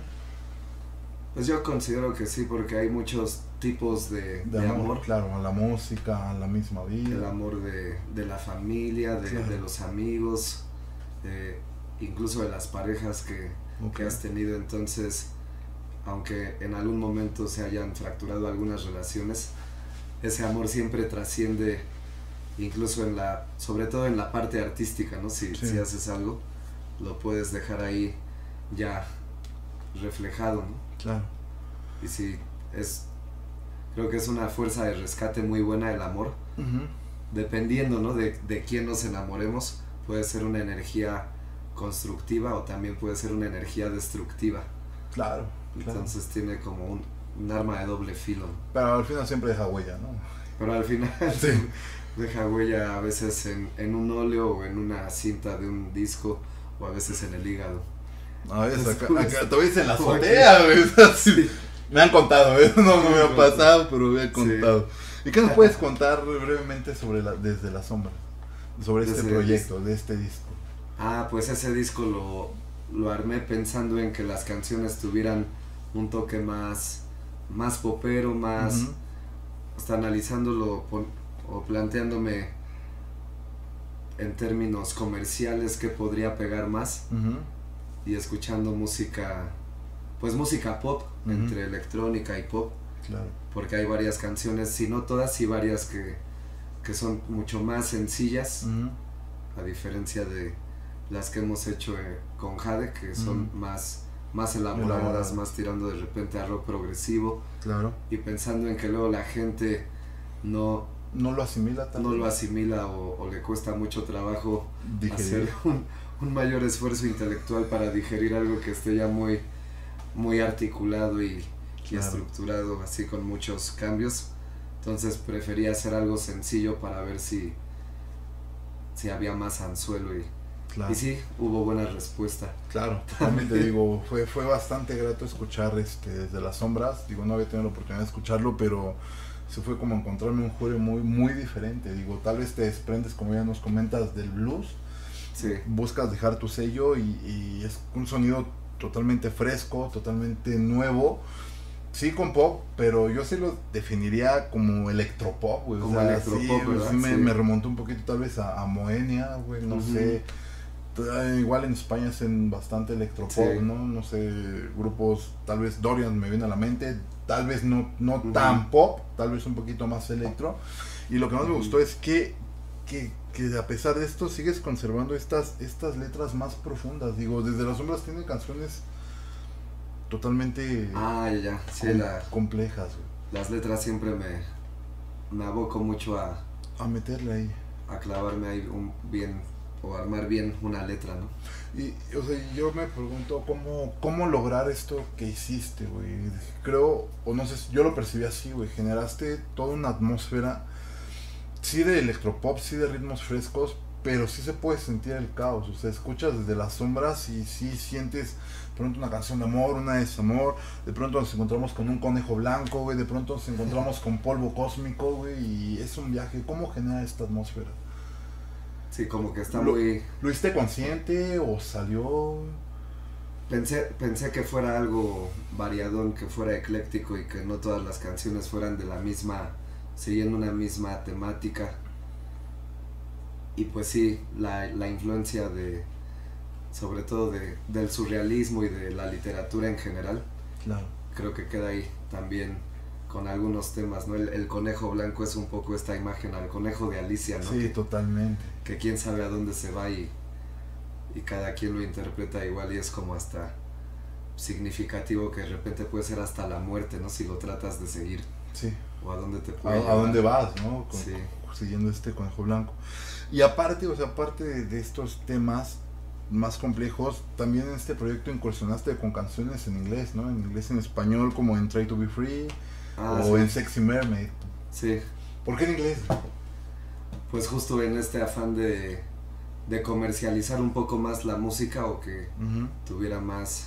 Pues yo considero que sí, porque hay muchos tipos de, de, de amor, amor. Claro, a la música, a la misma vida. El amor de, de la familia, de, claro. de los amigos, de, incluso de las parejas que, okay. que has tenido. Entonces, aunque en algún momento se hayan fracturado algunas relaciones, ese amor siempre trasciende, incluso en la, sobre todo en la parte artística, ¿no? Si, sí. si haces algo, lo puedes dejar ahí ya reflejado, ¿no? Claro. Y sí, es, creo que es una fuerza de rescate muy buena el amor. Uh-huh. Dependiendo, ¿no? De, de quién nos enamoremos, puede ser una energía constructiva o también puede ser una energía destructiva. Claro. Entonces claro. tiene como un, un arma de doble filo. Pero al final siempre deja huella, ¿no? Pero al final sí. deja huella a veces en, en un óleo o en una cinta de un disco o a veces en el hígado. A veces acá, acá te ves en la azotea, güey. Sí. Me han contado, ¿eh? no, no me ha pasado, pero me han contado. Sí. ¿Y qué nos puedes contar brevemente sobre la, Desde la Sombra? Sobre este desde proyecto, de este disco. Ah, pues ese disco lo, lo armé pensando en que las canciones tuvieran un toque más, más popero, más... Uh-huh. hasta analizándolo pon, o planteándome en términos comerciales qué podría pegar más, uh-huh. y escuchando música, pues música pop, uh-huh. entre electrónica y pop, claro. porque hay varias canciones, si no todas, sí varias que, que son mucho más sencillas, uh-huh. a diferencia de las que hemos hecho eh, con Jade, que son uh-huh. más, más elaboradas, Elaborado. más tirando de repente a rock progresivo, claro. y pensando en que luego la gente no... no lo asimila también. no lo asimila o, o le cuesta mucho trabajo digerir. hacer un, un mayor esfuerzo intelectual para digerir algo que esté ya muy muy articulado y, claro. y estructurado, así con muchos cambios. Entonces prefería hacer algo sencillo para ver si si había más anzuelo y, claro. y sí, hubo buena respuesta. Claro, también te digo, fue, fue bastante grato escuchar este Desde las Sombras. Digo, no había tenido la oportunidad de escucharlo, pero se fue como encontrarme un juego muy muy diferente. Digo, tal vez te desprendes, como ya nos comentas, del blues, sí. buscas dejar tu sello y, y es un sonido totalmente fresco, totalmente nuevo, sí con pop, pero yo sí lo definiría como electropop, güey. Como o sea, electropop, sí, ¿verdad? sí me, Sí. me remontó un poquito tal vez a, a Moenia, güey, no uh-huh. sé. Igual en España hacen bastante electropop, sí. ¿no? No sé, grupos, tal vez Dorian me viene a la mente, tal vez no, no uh-huh. tan pop, tal vez un poquito más electro. Y lo que más uh-huh. me gustó es que, que, que a pesar de esto sigues conservando estas, estas letras más profundas. Digo, Desde las Sombras tiene canciones totalmente ah, ya, ya. Sí, com- la, complejas, güey. Las letras siempre me, me aboco mucho a... a meterle ahí. A clavarme ahí un bien... o armar bien una letra, ¿no? Y, o sea, yo me pregunto cómo, cómo lograr esto que hiciste, güey. Creo, o no sé, yo lo percibí así, güey. Generaste toda una atmósfera, sí de electropop, sí de ritmos frescos, pero sí se puede sentir el caos. O sea, escuchas Desde las Sombras y sí sientes de pronto una canción de amor, una de desamor. De pronto nos encontramos con un conejo blanco, güey. De pronto nos encontramos con polvo cósmico, güey. Y es un viaje. ¿Cómo genera esta atmósfera? Sí, como que está ¿Lo, muy... ¿Lo hiciste consciente o salió? Pensé, pensé que fuera algo variadón, que fuera ecléctico y que no todas las canciones fueran de la misma, siguiendo una misma temática. Y pues sí, la, la influencia de, sobre todo de, del surrealismo y de la literatura en general, claro. creo que queda ahí también con algunos temas, ¿no? El, el conejo blanco es un poco esta imagen al conejo de Alicia, ¿no? Sí, que, totalmente. Que quién sabe a dónde se va y, y cada quien lo interpreta igual y es como hasta significativo que de repente puede ser hasta la muerte, ¿no? Si lo tratas de seguir. Sí. O a dónde te puede a, llevar. a dónde vas, ¿no? Con, sí. Siguiendo este conejo blanco. Y aparte, o sea, aparte de, de estos temas más complejos, también en este proyecto incursionaste con canciones en inglés, ¿no? En inglés, en español, como en Try to Be Free. Ah, o sí. en Sexy Mermaid. Sí. ¿Por qué en inglés? Pues justo en este afán de, de comercializar un poco más la música o que uh-huh. tuviera más,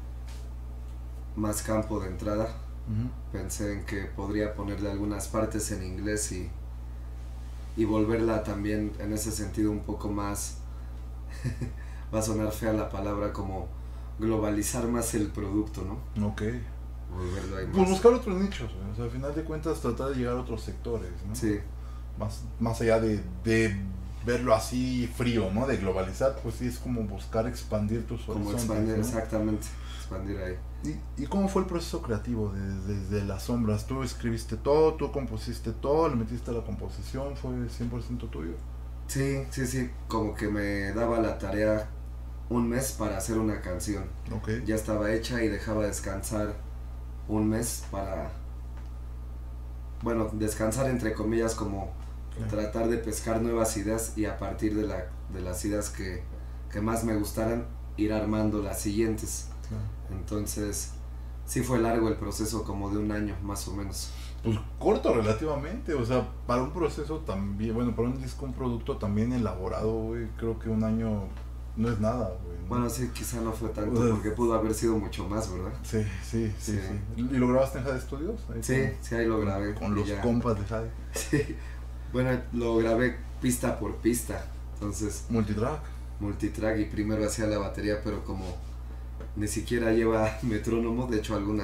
más campo de entrada. Uh-huh. Pensé en que podría ponerle algunas partes en inglés y, y volverla también en ese sentido un poco más, va a sonar fea la palabra, como globalizar más el producto, ¿no? Ok. Volverlo ahí más. Pues buscar otros nichos, o sea, al final de cuentas tratar de llegar a otros sectores, ¿no? Sí. Más, más allá de, de verlo así frío, ¿no? De globalizar, pues sí es como buscar expandir tus como horizontes. Como expandir, ¿no? Exactamente, expandir ahí. ¿Y, ¿Y cómo fue el proceso creativo desde de, de las sombras? ¿Tú escribiste todo, tú compusiste todo, le metiste a la composición, fue cien por ciento tuyo? Sí, sí, sí, como que me daba la tarea un mes para hacer una canción. Okay. Ya estaba hecha y dejaba descansar un mes para, bueno, descansar entre comillas, como claro. tratar de pescar nuevas ideas y a partir de, la, de las ideas que, que más me gustaran, ir armando las siguientes. Claro. Entonces, sí fue largo el proceso, como de un año más o menos. Pues corto relativamente, o sea, para un proceso también, bueno, para un disco, un producto también elaborado, güey, creo que un año no es nada, güey, ¿no? Bueno, sí, quizá no fue tanto, o sea, porque pudo haber sido mucho más, ¿verdad? Sí, sí, sí, sí. sí. ¿Y lo grabaste en Jade Studios? Ahí sí, con, sí, ahí lo grabé. Con los ya. compas de Jade. Sí, bueno, lo grabé pista por pista, entonces... Multitrack. Multitrack, y primero hacía la batería, pero como ni siquiera lleva metrónomo, de hecho algunas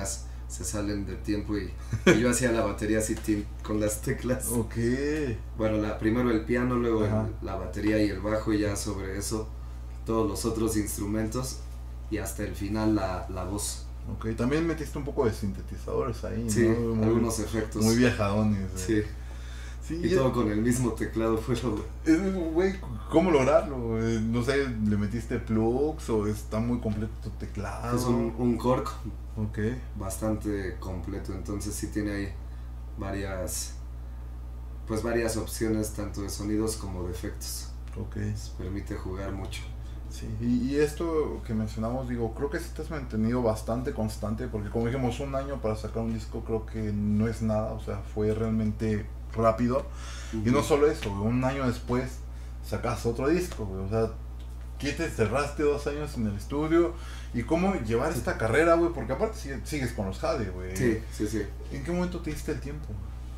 se salen de tiempo y, y yo hacía la batería así tin, con las teclas. Ok. Bueno, la, primero el piano, luego Ajá. el, la batería y el bajo y ya sobre eso todos los otros instrumentos y hasta el final la, la voz. Ok, también metiste un poco de sintetizadores ahí, Sí, ¿no? Muy, algunos efectos. muy viejadones. Sí. Sí, Y todo con el mismo teclado fue lo... Es, güey, ¿cómo lograrlo? Eh, No sé, ¿le metiste plugs o está muy completo tu teclado? Es un, un Korg Ok. bastante completo, entonces sí tiene ahí varias, pues varias opciones tanto de sonidos como de efectos. Ok. Nos permite jugar mucho. Sí, y, y esto que mencionamos, digo, creo que sí te has mantenido bastante constante, porque como dijimos, un año para sacar un disco creo que no es nada, o sea, fue realmente rápido. Uh-huh. Y no solo eso, güey, un año después sacas otro disco, güey, o sea, ¿qué te cerraste dos años en el estudio? ¿Y cómo llevar esta carrera, güey? Porque aparte sigue, sigues con los Jade, güey. Sí, sí, sí. ¿En qué momento te diste el tiempo?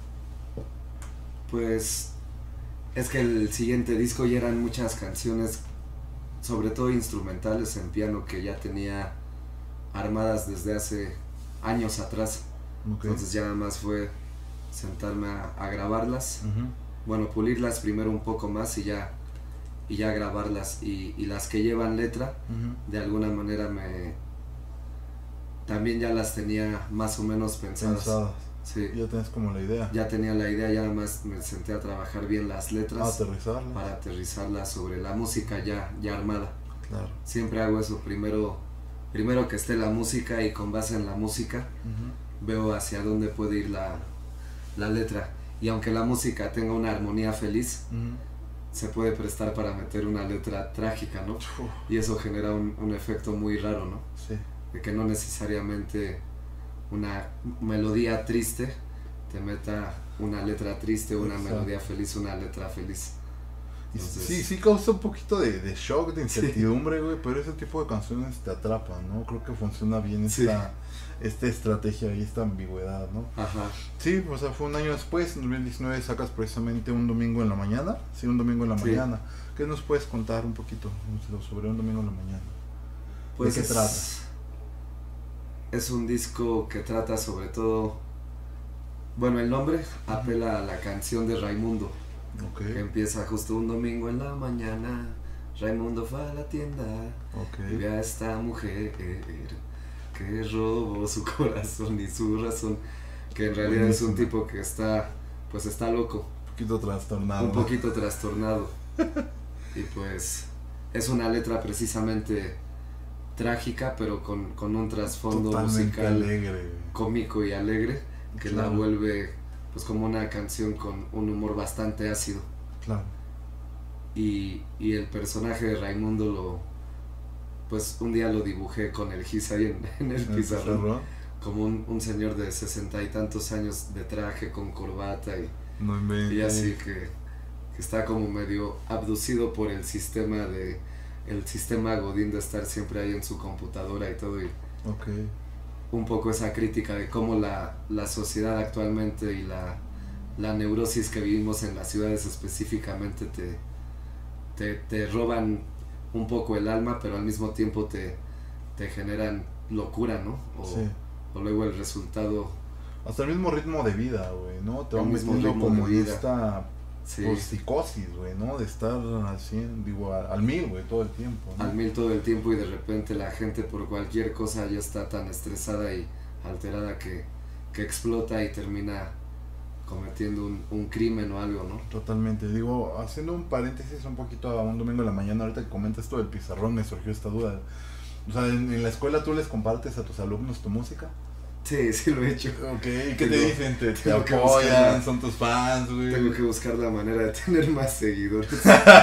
Pues es que el siguiente disco ya eran muchas canciones, sobre todo instrumentales en piano, que ya tenía armadas desde hace años atrás. Okay. Entonces ya nada más fue sentarme a, a grabarlas, uh-huh. bueno, pulirlas primero un poco más y ya y ya grabarlas, y, y las que llevan letra, uh-huh. de alguna manera me también ya las tenía más o menos pensadas. Pensadas. Sí. Ya tenés como la idea. Ya tenía la idea, ya nada más me senté a trabajar bien las letras. A aterrizarlas. Para aterrizarlas sobre la música ya, ya armada. Claro. Siempre hago eso, primero, primero que esté la música, y con base en la música, uh-huh. veo hacia dónde puede ir la, la letra. Y aunque la música tenga una armonía feliz, uh-huh. se puede prestar para meter una letra trágica, ¿no? Uh. Y eso genera un, un efecto muy raro, ¿no? Sí. De que no necesariamente una melodía triste te meta una letra triste, una Exacto. melodía feliz, una letra feliz. Entonces, sí, sí causa un poquito de, de shock, de incertidumbre, güey, sí. pero ese tipo de canciones te atrapan, ¿no? Creo que funciona bien esta, sí. esta estrategia y esta ambigüedad, ¿no? Ajá. Sí, o sea, fue un año después, en dos mil diecinueve sacas precisamente Un Domingo en la Mañana, sí, Un Domingo en la sí. Mañana. ¿Qué nos puedes contar un poquito sobre Un Domingo en la Mañana? Pues ¿De qué es, trata? Es un disco que trata sobre todo, bueno, el nombre uh-huh. apela a la canción de Raimundo. Okay. Que empieza justo un domingo en la mañana, Raimundo fue a la tienda, okay. y ve a esta mujer que robó su corazón y su razón, que en realidad Buenísimo. Es un tipo que está, pues está loco. Un poquito trastornado. Un poquito trastornado. Y pues es una letra precisamente trágica, pero con, con un trasfondo Totalmente musical alegre. Cómico y alegre, que claro. la vuelve pues como una canción con un humor bastante ácido. Claro. Y, y el personaje de Raimundo lo, pues un día lo dibujé con el gis ahí en, en el, ¿El pizarrón, pizarrón? Como un, un señor de sesenta y tantos años de traje con corbata y, no y así que, que está como medio abducido por el sistema de el sistema godín de estar siempre ahí en su computadora y todo, y okay. un poco esa crítica de cómo la, la sociedad actualmente y la, la neurosis que vivimos en las ciudades específicamente te, te, te roban un poco el alma, pero al mismo tiempo te, te generan locura, ¿no? O, sí. o luego el resultado... Hasta el mismo ritmo de vida, güey, ¿no? Te va metiendo como esta sí. pues, psicosis, güey, ¿no? De estar al cien, digo, al, al mil, güey, todo el tiempo, ¿no? Al mil todo el tiempo, y de repente la gente por cualquier cosa ya está tan estresada y alterada que, que explota y termina cometiendo un, un crimen o algo, ¿no? Totalmente. Digo, haciendo un paréntesis un poquito a Un Domingo en la Mañana, ahorita que comentas esto del pizarrón, me surgió esta duda. O sea, ¿en, en la escuela tú les compartes a tus alumnos tu música? Sí, sí lo he hecho. Ok, ¿y qué te dicen? ¿Te, te apoyan? La, ¿Son tus fans, güey? Tengo que buscar la manera de tener más seguidores.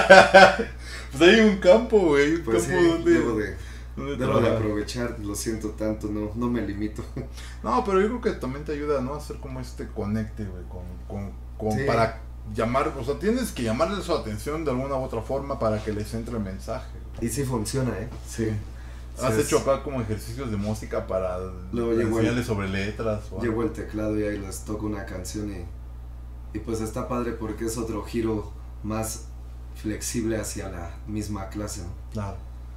Pues hay un campo, güey. Un pues campo sí, donde... debo de, debo de aprovechar, lo siento tanto, no, no me limito. No, pero yo creo que también te ayuda, ¿no? A hacer como este conecte, güey, con, con, con sí. para llamar, o sea, tienes que llamarle su atención de alguna u otra forma para que les entre el mensaje, güey. Y sí funciona, ¿eh? Sí. ¿Has sí, hecho acá como ejercicios de música para enseñarles sobre letras? O llevo el teclado y ahí les toco una canción y, y pues está padre porque es otro giro más flexible hacia la misma clase, ¿no? Claro.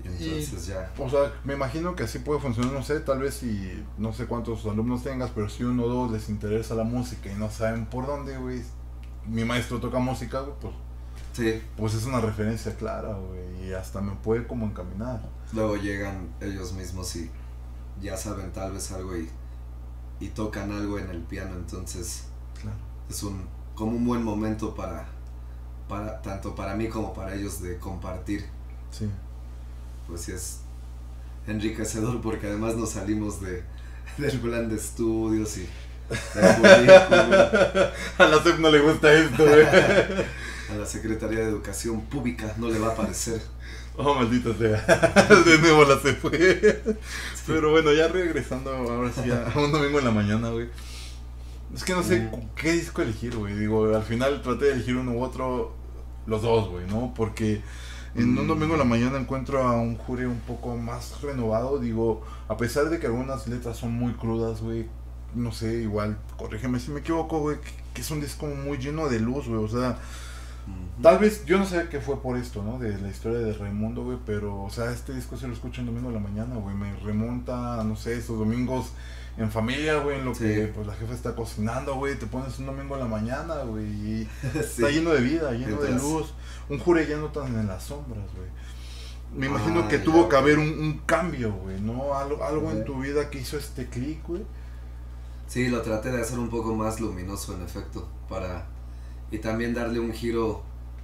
Y entonces y, ya... O sea, me imagino que así puede funcionar, no sé, tal vez si, no sé cuántos alumnos tengas, pero si uno o dos les interesa la música y no saben por dónde, güey, mi maestro toca música, güey, pues, sí. pues es una referencia clara, güey, y hasta me puede como encaminar. Luego llegan ellos mismos y ya saben tal vez algo y, y tocan algo en el piano, entonces claro. Es un como un buen momento para, para tanto para mí como para ellos de compartir. Sí. Pues sí es enriquecedor porque además nos salimos de del plan de estudios y del currículum. A la S E P no le gusta esto, güey. A la Secretaría de Educación Pública no le va a parecer. Oh, maldita sea. De nuevo la se fue. Sí. Pero bueno, ya regresando ahora sí a un domingo en la mañana, güey. Es que no sé mm. qué disco elegir, güey. Digo, al final traté de elegir uno u otro, los dos, güey, ¿no? Porque en mm. un domingo en la mañana encuentro a un Jure un poco más renovado. Digo, a pesar de que algunas letras son muy crudas, güey. No sé, igual, corrígeme si me equivoco, güey. Que es un disco muy lleno de luz, güey. O sea, uh-huh. Tal vez, yo no sé qué fue por esto, ¿no? De la historia de Raimundo, güey. Pero, o sea, este disco se lo escucho en domingo en la mañana, güey. Me remonta, no sé, esos domingos en familia, güey, en lo sí. que pues la jefa está cocinando, güey, te pones un domingo en la mañana, güey, y sí. está lleno de vida, lleno Entonces, de luz. Un Jure ya no tan en las sombras, güey. Me imagino ah, que tuvo ya, que haber un, un cambio, güey, ¿no? Algo, algo uh-huh. en tu vida que hizo este clic, güey. Sí, lo traté de hacer un poco más luminoso, en efecto, para... Y también darle un giro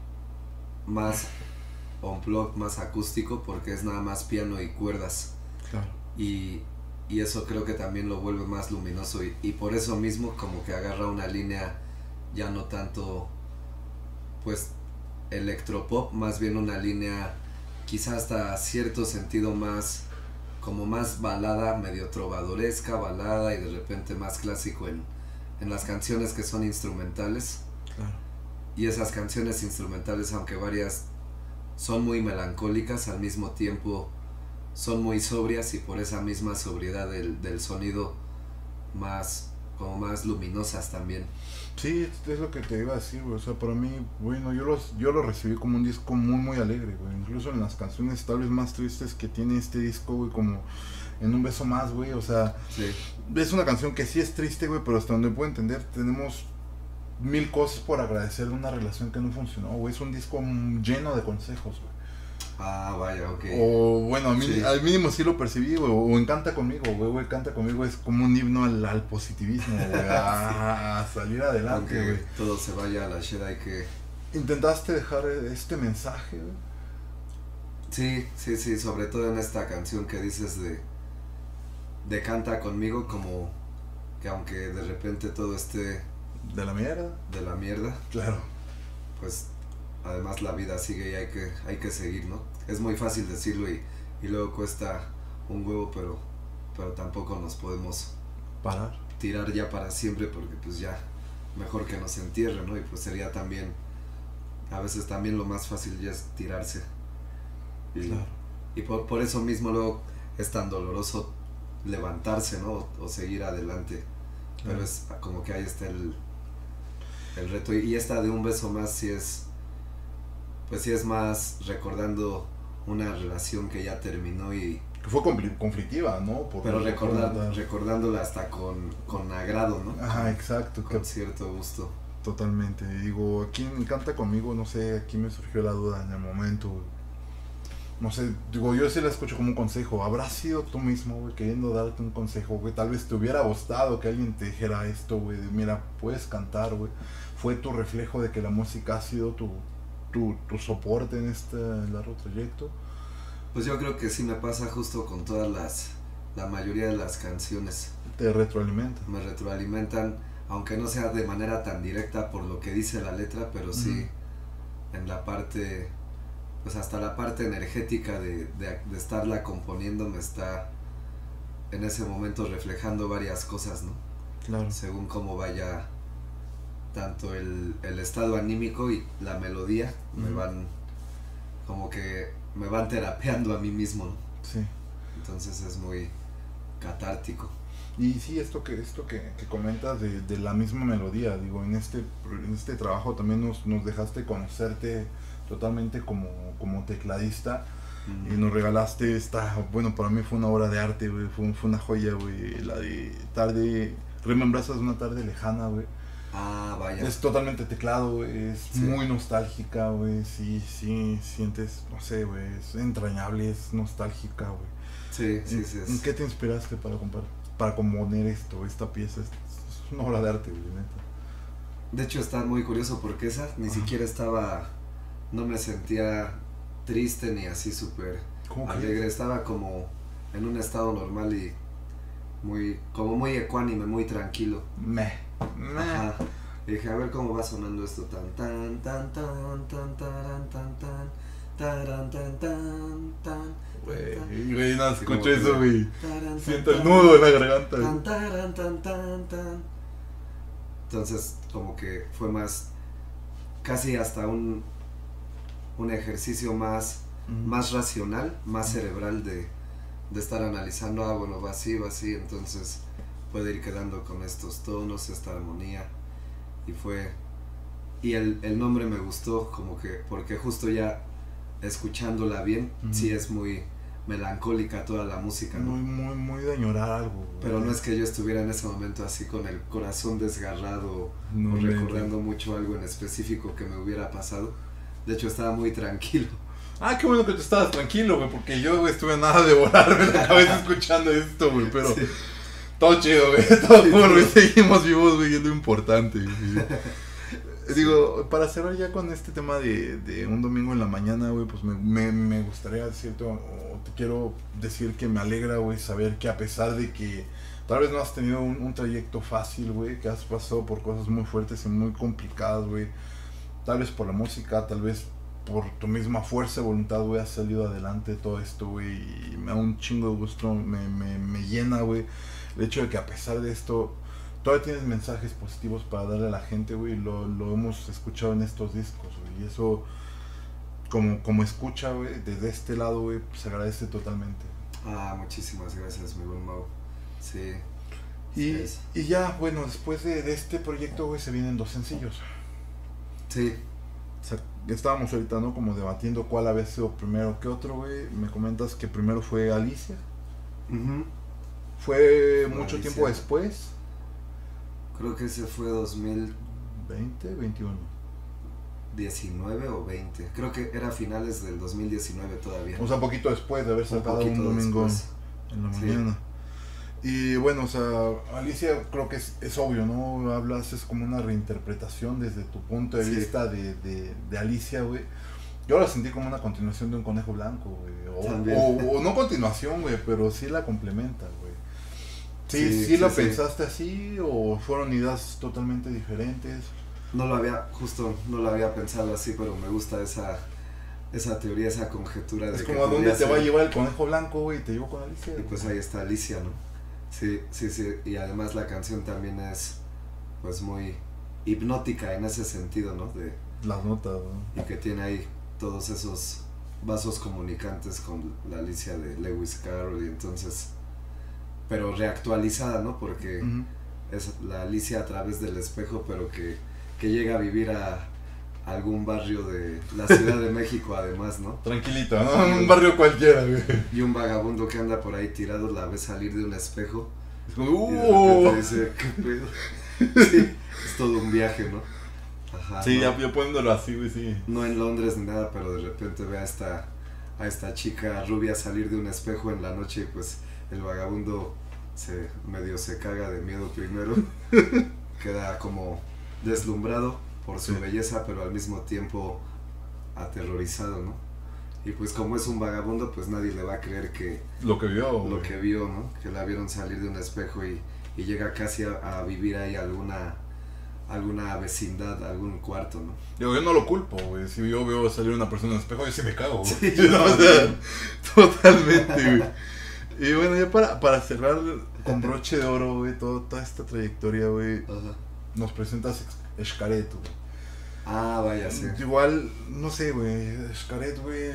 más unplugged, más acústico, porque es nada más piano y cuerdas. Claro. Y... Y eso creo que también lo vuelve más luminoso y, y por eso mismo como que agarra una línea ya no tanto pues electropop, más bien una línea quizás hasta cierto sentido más como más balada, medio trovadoresca, balada y de repente más clásico en, en las canciones que son instrumentales. Claro. Y esas canciones instrumentales, aunque varias son muy melancólicas, al mismo tiempo son muy sobrias y por esa misma sobriedad del, del sonido más como más luminosas también. Sí, es lo que te iba a decir, güey. O sea, para mí, bueno, yo los yo lo recibí como un disco muy, muy alegre, güey. Incluso en las canciones tal vez más tristes que tiene este disco, güey, como En un beso más, güey. O sea, sí. es una canción que sí es triste, güey, pero hasta donde puedo entender, tenemos mil cosas por agradecer de una relación que no funcionó, güey. Es un disco lleno de consejos, güey. Ah, vaya, ok. O bueno, a mí, sí. al mínimo sí lo percibí, güey. O Encanta conmigo, güey, güey. Canta conmigo es como un himno al, al positivismo, güey. A, a salir adelante, güey. Aunque todo se vaya a la shit, hay que... ¿Intentaste dejar este mensaje, güey? Sí, sí, sí. Sobre todo en esta canción que dices de... De Canta conmigo, como... Que aunque de repente todo esté... ¿De la mierda? De la mierda. Claro. Pues... Además la vida sigue y hay que, hay que seguir, ¿no? Es muy fácil decirlo y, y luego cuesta un huevo, pero, pero tampoco nos podemos parar, tirar ya para siempre porque pues ya mejor que nos entierren, ¿no? Y pues sería también, a veces también lo más fácil ya es tirarse. Y, claro. y por, por eso mismo luego es tan doloroso levantarse, ¿no? O, o seguir adelante. Claro. Pero es como que ahí está el, el reto. Y esta de Un beso más sí es... Pues sí es más recordando una relación que ya terminó y... Que fue conflictiva, ¿no? Por pero recordar, recordándola hasta con, con agrado, ¿no? Ajá, con, exacto. Con que, cierto gusto. Totalmente. Digo, aquí me encanta conmigo, no sé, aquí me surgió la duda en el momento. No sé, digo, yo sí la escucho como un consejo. ¿Habrás sido tú mismo, güey, queriendo darte un consejo, güey? Tal vez te hubiera gustado que alguien te dijera esto, güey. Mira, puedes cantar, güey. Fue tu reflejo de que la música ha sido tu... Tu, tu soporte en este largo trayecto. Pues yo creo que sí me pasa justo con todas las, la mayoría de las canciones. Te retroalimentan. Me retroalimentan, aunque no sea de manera tan directa por lo que dice la letra, pero sí mm. en la parte, pues hasta la parte energética de, de, de estarla componiendo me está en ese momento reflejando varias cosas, ¿no? Claro. Según cómo vaya tanto el, el estado anímico y la melodía uh-huh. me van como que me van terapeando a mí mismo, ¿no? Sí. Entonces es muy catártico. Y sí, esto que esto que, que comentas de, de la misma melodía, digo, en este en este trabajo también nos, nos dejaste conocerte totalmente como, como tecladista. Mm. Y nos regalaste esta, bueno, para mí fue una obra de arte, güey, fue, fue una joya, güey, la de tarde, remembranzas de una tarde lejana, güey. Ah, vaya. Es totalmente teclado, güey, es sí. muy nostálgica, güey, sí, sí, sientes, no sé, güey, es entrañable, es nostálgica, güey. Sí, sí, sí. ¿En, ¿En qué te inspiraste para comprar, para componer esto, esta pieza? Es, es una obra de arte, güey, neta. De hecho está muy curioso porque esa ni Ajá. siquiera estaba, no me sentía triste ni así súper alegre, estaba como en un estado normal y muy, como muy ecuánime, muy tranquilo. Meh. Ajá. Y dije, a ver cómo va sonando esto, tan tan tan tan tan tan tan tan tan tan tan tan. Güey, güey, no escucho eso, güey. Siento el nudo en la garganta. Tan tan tan tan tan. Entonces, como que fue más, casi hasta un un ejercicio más mm. más racional, más mm. cerebral de de estar analizando, ah, bueno, va así, va así, entonces puede ir quedando con estos tonos, esta armonía, y fue, y el, el nombre me gustó, como que, porque justo ya escuchándola bien, mm. sí es muy melancólica toda la música, ¿no? Muy, muy, muy de añorar algo. Pero ¿verdad? No es que yo estuviera en ese momento así con el corazón desgarrado, no, o recordando no. mucho algo en específico que me hubiera pasado, de hecho estaba muy tranquilo. Ah, qué bueno que tú estabas tranquilo, güey, porque yo, güey, estuve nada de volarme la cabeza escuchando esto, güey, pero sí. Todo chido, güey, todo sí, cool, güey, seguimos vivos, güey, es lo importante, güey. Digo, para cerrar ya con este tema de, de un domingo en la mañana, güey, pues me, me, me gustaría decirte, o te quiero decir que me alegra, güey, saber que a pesar de que tal vez no has tenido un, un trayecto fácil, güey, que has pasado por cosas muy fuertes y muy complicadas, güey, tal vez por la música, tal vez por tu misma fuerza y voluntad, güey, has salido adelante de todo esto, güey, y me da un chingo de gusto, me, me, me llena, güey, el hecho de que a pesar de esto, todavía tienes mensajes positivos para darle a la gente, güey, lo, lo hemos escuchado en estos discos, güey, y eso, como, como escucha, güey, desde este lado, güey, se agradece totalmente. Ah, muchísimas gracias, mi buen Mau, sí. Y, sí y ya, bueno, después de, de este proyecto, güey, se vienen dos sencillos. Sí. O sea, estábamos ahorita, ¿no? Como debatiendo cuál había sido primero que otro, güey. Me comentas que primero fue Alicia. Uh-huh. ¿Fue mucho Alicia. Tiempo después? Creo que ese fue dos mil veinte, veintiuno. diecinueve o veinte. Creo que era finales del dos mil diecinueve todavía. O sea, poquito después de haber sacado un, un domingo después. En la mañana. Sí. Y bueno, o sea, Alicia creo que es, es obvio, ¿no? Hablas, es como una reinterpretación desde tu punto de sí. vista de, de, de Alicia, güey. Yo la sentí como una continuación de Un Conejo Blanco, güey. O, o, o no continuación, güey, pero sí la complementa, güey. ¿Sí, sí, sí, sí la sí. pensaste así o fueron ideas totalmente diferentes? No lo había, justo, no lo había pensado así, pero me gusta esa, esa teoría, esa conjetura. Es de como a dónde te va a llevar el Conejo Blanco, güey, y te llevo con Alicia. Y pues ahí está Alicia, ¿no? Sí, sí, sí, y además la canción también es pues muy hipnótica en ese sentido, ¿no? De las notas, ¿no? Y que tiene ahí todos esos vasos comunicantes con la Alicia de Lewis Carroll y entonces, pero reactualizada, ¿no? Porque uh-huh. es la Alicia a través del espejo, pero que, que llega a vivir a algún barrio de la Ciudad de México además, ¿no? Tranquilito, ¿no? Un, un barrio cualquiera, güey. Y un vagabundo que anda por ahí tirado la ve salir de un espejo. Es como, ¡uh! Y de repente dice, ¿qué pedo? Sí, es todo un viaje, ¿no? Ajá. Sí, ¿no? ya, ya poniéndolo así, güey, sí. No en Londres ni nada, pero de repente ve a esta, a esta chica rubia salir de un espejo en la noche y pues el vagabundo se medio se caga de miedo primero. Queda como deslumbrado por su sí. belleza, pero al mismo tiempo aterrorizado, ¿no? Y pues como es un vagabundo, pues nadie le va a creer que lo que vio, lo güey. que vio, ¿no? Que la vieron salir de un espejo y, y llega casi a, a vivir ahí alguna alguna vecindad, algún cuarto, ¿no? Yo, yo no lo culpo, güey. Si yo veo salir una persona en un espejo, yo sí me cago, güey. Sí, no, o sea, totalmente, güey. Y bueno, ya para, para cerrar con broche de oro, güey, todo, toda esta trayectoria, güey, uh-huh. nos presentas Xcaret, güey. Ah, vaya, sí. Igual, no sé, güey, Xcaret, güey,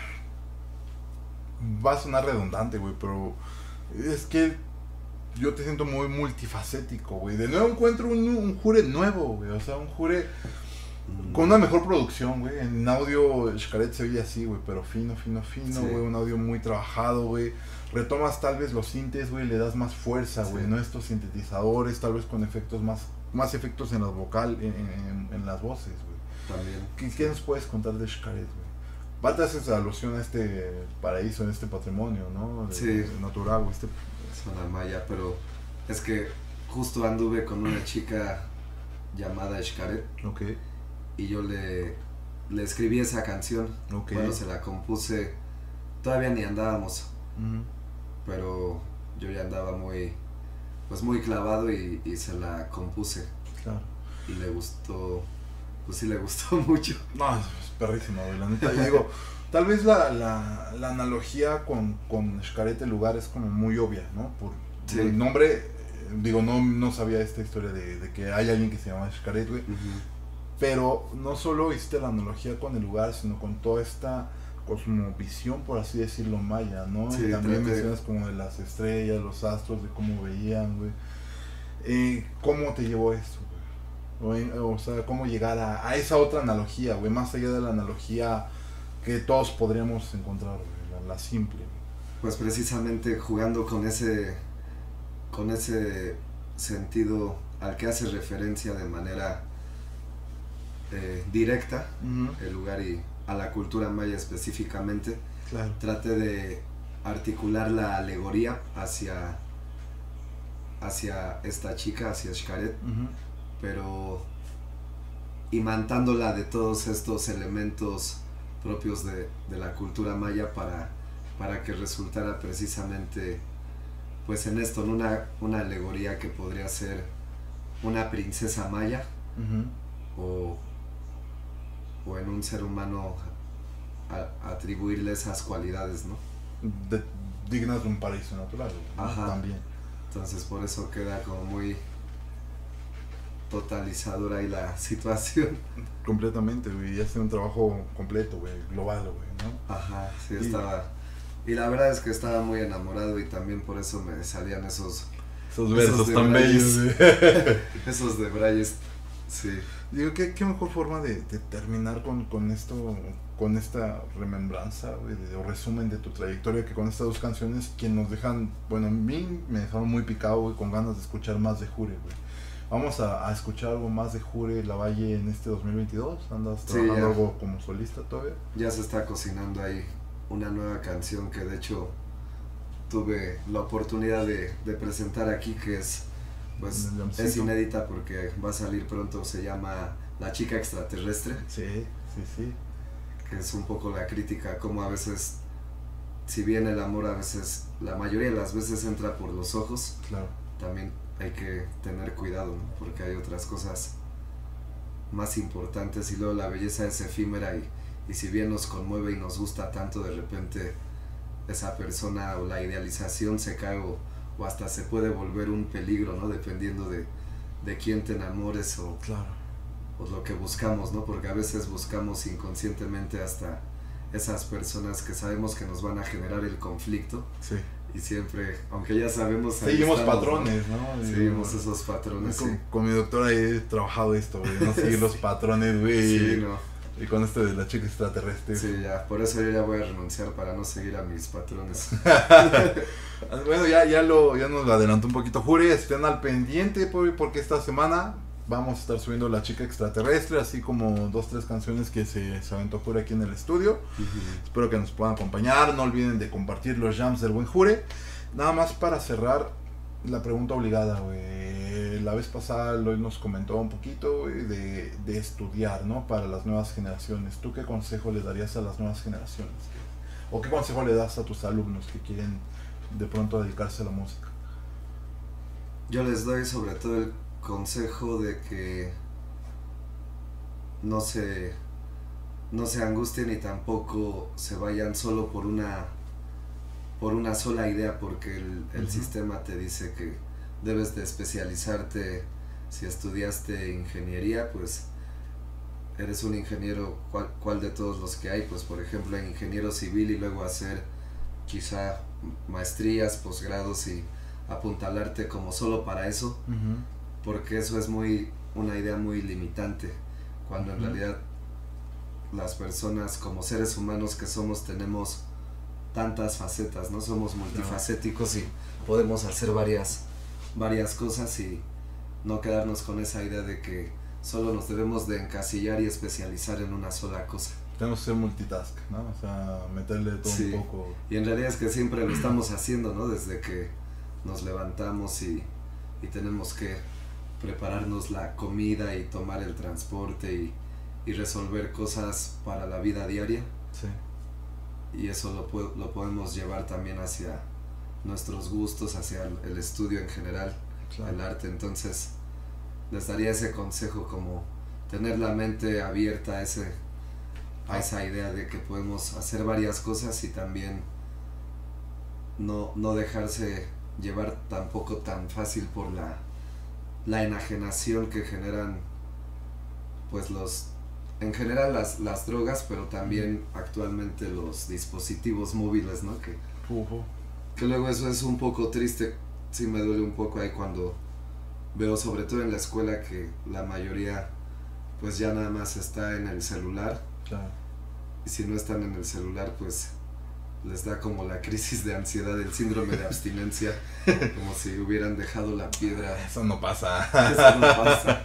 va a sonar redundante, güey, pero es que yo te siento muy multifacético, güey. De nuevo encuentro un, un Jure nuevo, güey, o sea, un Jure con una mejor producción, güey. En audio Xcaret se oye así, güey, pero fino, fino, fino, güey. Sí. Un audio muy trabajado, güey. Retomas tal vez los sintes, güey, le das más fuerza, güey, sí. ¿no? Estos sintetizadores, tal vez con efectos más, más efectos en las vocal, en, en, en las voces, güey. También. ¿Qué, sí. ¿Qué nos puedes contar de Xcaret, güey? Bata haces alusión a este paraíso, en este patrimonio, ¿no? De, sí. De natural, güey. Este... Zona maya, pero es que justo anduve con una chica llamada Xcaret. Ok. Y yo le, le escribí esa canción. Ok. Bueno, se la compuse, todavía ni andábamos. Uh-huh. Pero yo ya andaba muy, pues muy clavado y, y se la compuse. Claro. Y le gustó, pues sí le gustó mucho. No, es perrísimo, güey, la neta. Yo digo, tal vez la, la, la analogía con, con Xcaret, el lugar, es como muy obvia, ¿no? Por, sí. por el nombre, digo, no, no sabía esta historia de, de que hay alguien que se llama Xcaret, güey. Uh-huh. Pero no solo hiciste la analogía con el lugar, sino con toda esta cosmovisión, por así decirlo, maya, ¿no? Sí, y también trate... mencionas como de las estrellas, los astros, de cómo veían, güey. Eh, ¿Cómo te llevó eso, güey? O, o sea, ¿cómo llegar a, a esa otra analogía, güey? Más allá de la analogía que todos podríamos encontrar, güey, la, la simple, güey. Pues precisamente jugando con ese, con ese sentido al que hace referencia de manera eh, directa, uh-huh. el lugar y a la cultura maya específicamente, claro. Trate de articular la alegoría hacia, hacia esta chica, hacia Xcaret, uh-huh. pero imantándola de todos estos elementos propios de, de la cultura maya para, para que resultara precisamente pues en esto, en una, una alegoría que podría ser una princesa maya, uh-huh. o o en un ser humano a, a atribuirle esas cualidades, ¿no? De, dignas de un paraíso natural, ¿no? Ajá. También. Entonces por eso queda como muy totalizadora ahí la situación. Completamente, güey, y hace un trabajo completo, güey, global, güey, ¿no? Ajá, sí, y... estaba... Y la verdad es que estaba muy enamorado y también por eso me salían esos... Esos versos esos tan bellos, güey. Esos de Brayes, sí. Digo, ¿qué, qué mejor forma de, de terminar con, con esto, con esta remembranza, güey, de, o resumen de tu trayectoria, que con estas dos canciones, que nos dejan, bueno, a mí me dejaron muy picado, güey, con ganas de escuchar más de Jure, güey. Vamos a, a escuchar algo más de Jure Lavalle en este dos mil veintidós. ¿Andas trabajando sí, algo como solista todavía? Ya se está cocinando ahí una nueva canción que de hecho tuve la oportunidad de, de presentar aquí, que es... Pues es inédita porque va a salir pronto, se llama La Chica Extraterrestre. Sí, sí, sí. Que es un poco la crítica, como a veces, si bien el amor a veces, la mayoría de las veces entra por los ojos, claro. También hay que tener cuidado, ¿no? Porque hay otras cosas más importantes y luego la belleza es efímera y, y si bien nos conmueve y nos gusta tanto, de repente esa persona o la idealización se cae o o hasta se puede volver un peligro, ¿no? Dependiendo de, de quién te enamores o, claro. o lo que buscamos, ¿no? Porque a veces buscamos inconscientemente hasta esas personas que sabemos que nos van a generar el conflicto. Sí. Y siempre, aunque ya sabemos... Seguimos estamos, patrones, ¿no? ¿no? Seguimos y, esos patrones, con, sí. Con mi doctora he trabajado esto, güey, no seguir los patrones, güey. Sí, no. Y con esto de La Chica Extraterrestre. Sí, ya, por eso yo ya voy a renunciar para no seguir a mis patrones. Bueno, ya, ya, lo, ya nos lo adelantó un poquito Jure, estén al pendiente porque esta semana vamos a estar subiendo La Chica Extraterrestre, así como dos, tres canciones que se, se aventó Jure aquí en el estudio. Uh-huh. Espero que nos puedan acompañar, no olviden de compartir los jams del buen Jure. Nada más para cerrar, la pregunta obligada, güey. La vez pasada Lloyd nos comentó un poquito, güey, de, de estudiar, ¿no? Para las nuevas generaciones. ¿Tú qué consejo le darías a las nuevas generaciones? ¿O qué consejo le das a tus alumnos que quieren de pronto dedicarse a la música? Yo les doy sobre todo el consejo de que no se, no se angustien y tampoco se vayan solo por una, por una sola idea, porque el, el uh-huh. sistema te dice que debes de especializarte. Si estudiaste ingeniería, pues eres un ingeniero, ¿cuál, cuál de todos los que hay? Pues por ejemplo en ingeniero civil y luego hacer quizá maestrías, posgrados y apuntalarte como solo para eso, uh-huh. porque eso es muy una idea muy limitante. cuando en realidad las personas como seres humanos que somos tenemos tantas facetas, ¿no? Somos multifacéticos y podemos hacer varias, varias cosas y no quedarnos con esa idea de que solo nos debemos de encasillar y especializar en una sola cosa. Tenemos que ser multitask, ¿no? O sea, meterle todo sí. un poco. Y en realidad es que siempre lo estamos haciendo, ¿no? Desde que nos levantamos y, y tenemos que prepararnos la comida y tomar el transporte y, y resolver cosas para la vida diaria. Sí. Y eso lo, lo podemos llevar también hacia nuestros gustos, hacia el, el estudio en general, claro. El arte. Entonces les daría ese consejo, como tener la mente abierta a, ese, a esa idea de que podemos hacer varias cosas y también no, no dejarse llevar tampoco tan fácil por la, la enajenación que generan pues los en general las, las drogas, pero también actualmente los dispositivos móviles, ¿no? Que, uh-huh. que luego eso es un poco triste, sí me duele un poco ahí cuando veo, sobre todo en la escuela, que la mayoría pues ya nada más está en el celular. Claro. Y si no están en el celular, pues les da como la crisis de ansiedad, el síndrome de abstinencia, como si hubieran dejado la piedra. Eso no pasa. Eso no pasa.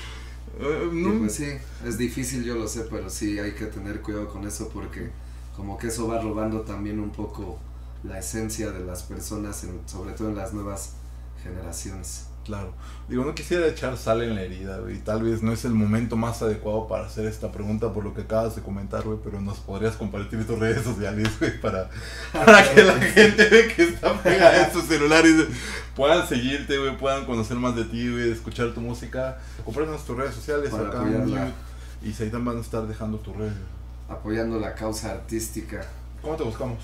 Uh, no. Y pues sí, es difícil, yo lo sé, pero sí hay que tener cuidado con eso porque como que eso va robando también un poco la esencia de las personas, en, sobre todo en las nuevas generaciones. Claro, digo, no quisiera echar sal en la herida, güey, tal vez no es el momento más adecuado para hacer esta pregunta por lo que acabas de comentar, güey, pero nos podrías compartir tus redes sociales, güey, para, para que la gente que está pegada en sus celulares puedan seguirte, güey, puedan conocer más de ti, güey, escuchar tu música, comprar tus redes sociales para acá apoyarla, y se van a estar dejando tu red. Apoyando la causa artística. ¿Cómo te buscamos?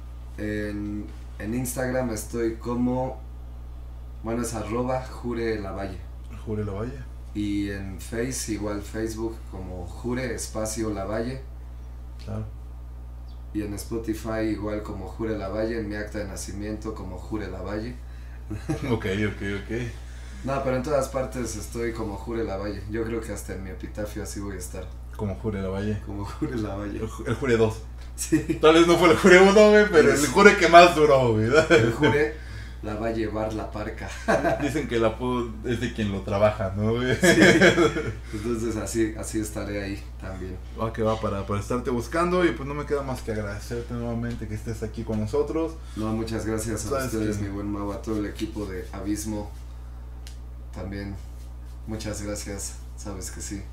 En, en Instagram estoy como... Bueno, es arroba Jure Lavalle. Jure Lavalle. Y en Face, igual Facebook, como Jure Espacio Lavalle. Claro. Y en Spotify, igual como Jure Lavalle. En mi acta de nacimiento, como Jure Lavalle. Ok, ok, ok. No, pero en todas partes estoy como Jure Lavalle. Yo creo que hasta en mi epitafio así voy a estar. Como Jure Lavalle. Como Jure Lavalle. El, el Jure dos. Sí. Tal vez no fue el Jure uno, güey, pero el Jure que más duró, güey. El Jure la va a llevar la parca. Dicen que el apodo es de quien lo trabaja, ¿no? Sí. Entonces así, así estaré ahí también. Va que va para, para estarte buscando y pues no me queda más que agradecerte nuevamente que estés aquí con nosotros. No, muchas gracias a ustedes, que... mi buen Mau, a todo el equipo de Abismo. También, muchas gracias, sabes que sí.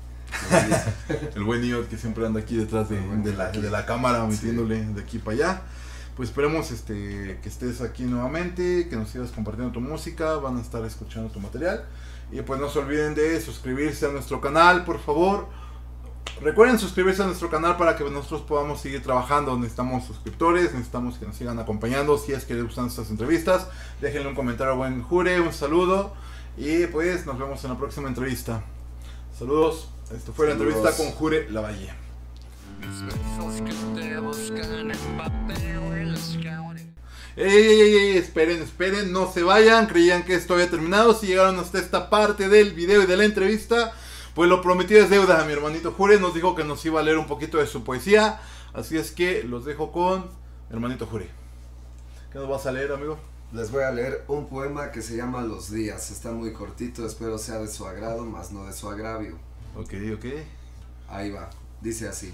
El buen Iot que siempre anda aquí detrás de, de, la, de la cámara, metiéndole sí. de aquí para allá. Pues esperemos este, que estés aquí nuevamente, que nos sigas compartiendo tu música, van a estar escuchando tu material. Y pues no se olviden de suscribirse a nuestro canal, por favor. Recuerden suscribirse a nuestro canal para que nosotros podamos seguir trabajando. Necesitamos suscriptores, necesitamos que nos sigan acompañando. Si es que les gustan estas entrevistas, déjenle un comentario a buen Jure, un saludo. Y pues nos vemos en la próxima entrevista. Saludos, esto fue Saludos. La entrevista con Jure Lavalle. Mis besos que te buscan en papel. Ey, ey, ey, ey, esperen, esperen, no se vayan. Creían que esto había terminado. Si llegaron hasta esta parte del video y de la entrevista, pues lo prometido es deuda. Mi hermanito Jure nos dijo que nos iba a leer un poquito de su poesía. Así es que los dejo con hermanito Jure. ¿Qué nos vas a leer, amigo? Les voy a leer un poema que se llama Los Días. Está muy cortito, espero sea de su agrado, más no de su agravio. Ok, ok. Ahí va, dice así.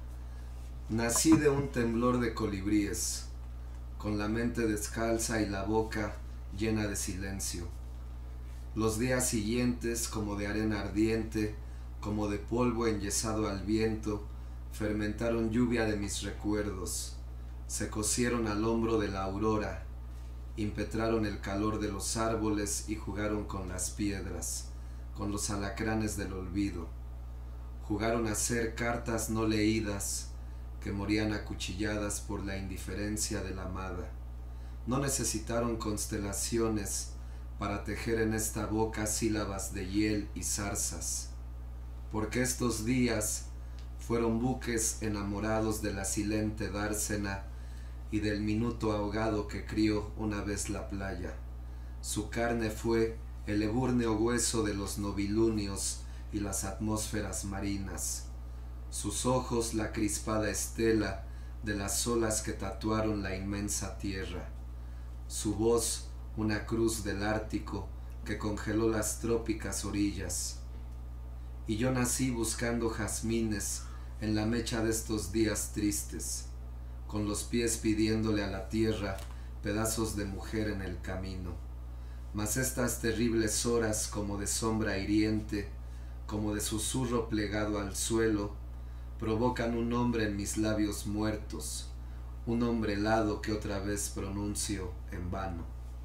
Nací de un temblor de colibríes, con la mente descalza y la boca llena de silencio. Los días siguientes, como de arena ardiente, como de polvo enyesado al viento, fermentaron lluvia de mis recuerdos, se cocieron al hombro de la aurora, impetraron el calor de los árboles y jugaron con las piedras, con los alacranes del olvido. Jugaron a ser cartas no leídas, que morían acuchilladas por la indiferencia de la amada. No necesitaron constelaciones para tejer en esta boca sílabas de hiel y zarzas, porque estos días fueron buques enamorados de la silente dársena y del minuto ahogado que crió una vez la playa. Su carne fue el ebúrneo hueso de los novilunios y las atmósferas marinas, sus ojos la crispada estela de las olas que tatuaron la inmensa tierra, su voz una cruz del Ártico que congeló las trópicas orillas. Y yo nací buscando jazmines en la mecha de estos días tristes, con los pies pidiéndole a la tierra pedazos de mujer en el camino. Mas estas terribles horas como de sombra hiriente, como de susurro plegado al suelo, provocan un nombre en mis labios muertos, un nombre helado que otra vez pronuncio en vano.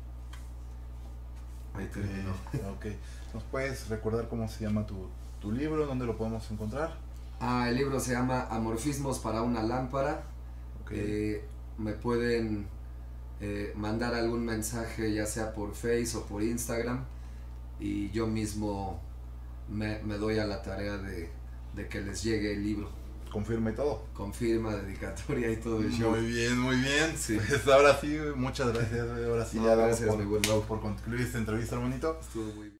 Ahí terminó. Eh, ok. ¿Nos puedes recordar cómo se llama tu, tu libro? ¿Dónde lo podemos encontrar? Ah, el libro se llama Amorfismos para una lámpara. Okay. Eh, me pueden eh, mandar algún mensaje, ya sea por Face o por Instagram, y yo mismo me, me doy a la tarea de, de que les llegue el libro. Confirma y todo. Confirma, dedicatoria y todo el muy show. Muy bien, muy bien. Sí. Pues ahora sí, muchas gracias. Ahora sí, no, ya gracias, por, mi buen por, por concluir esta entrevista, hermanito. Estuvo muy bien.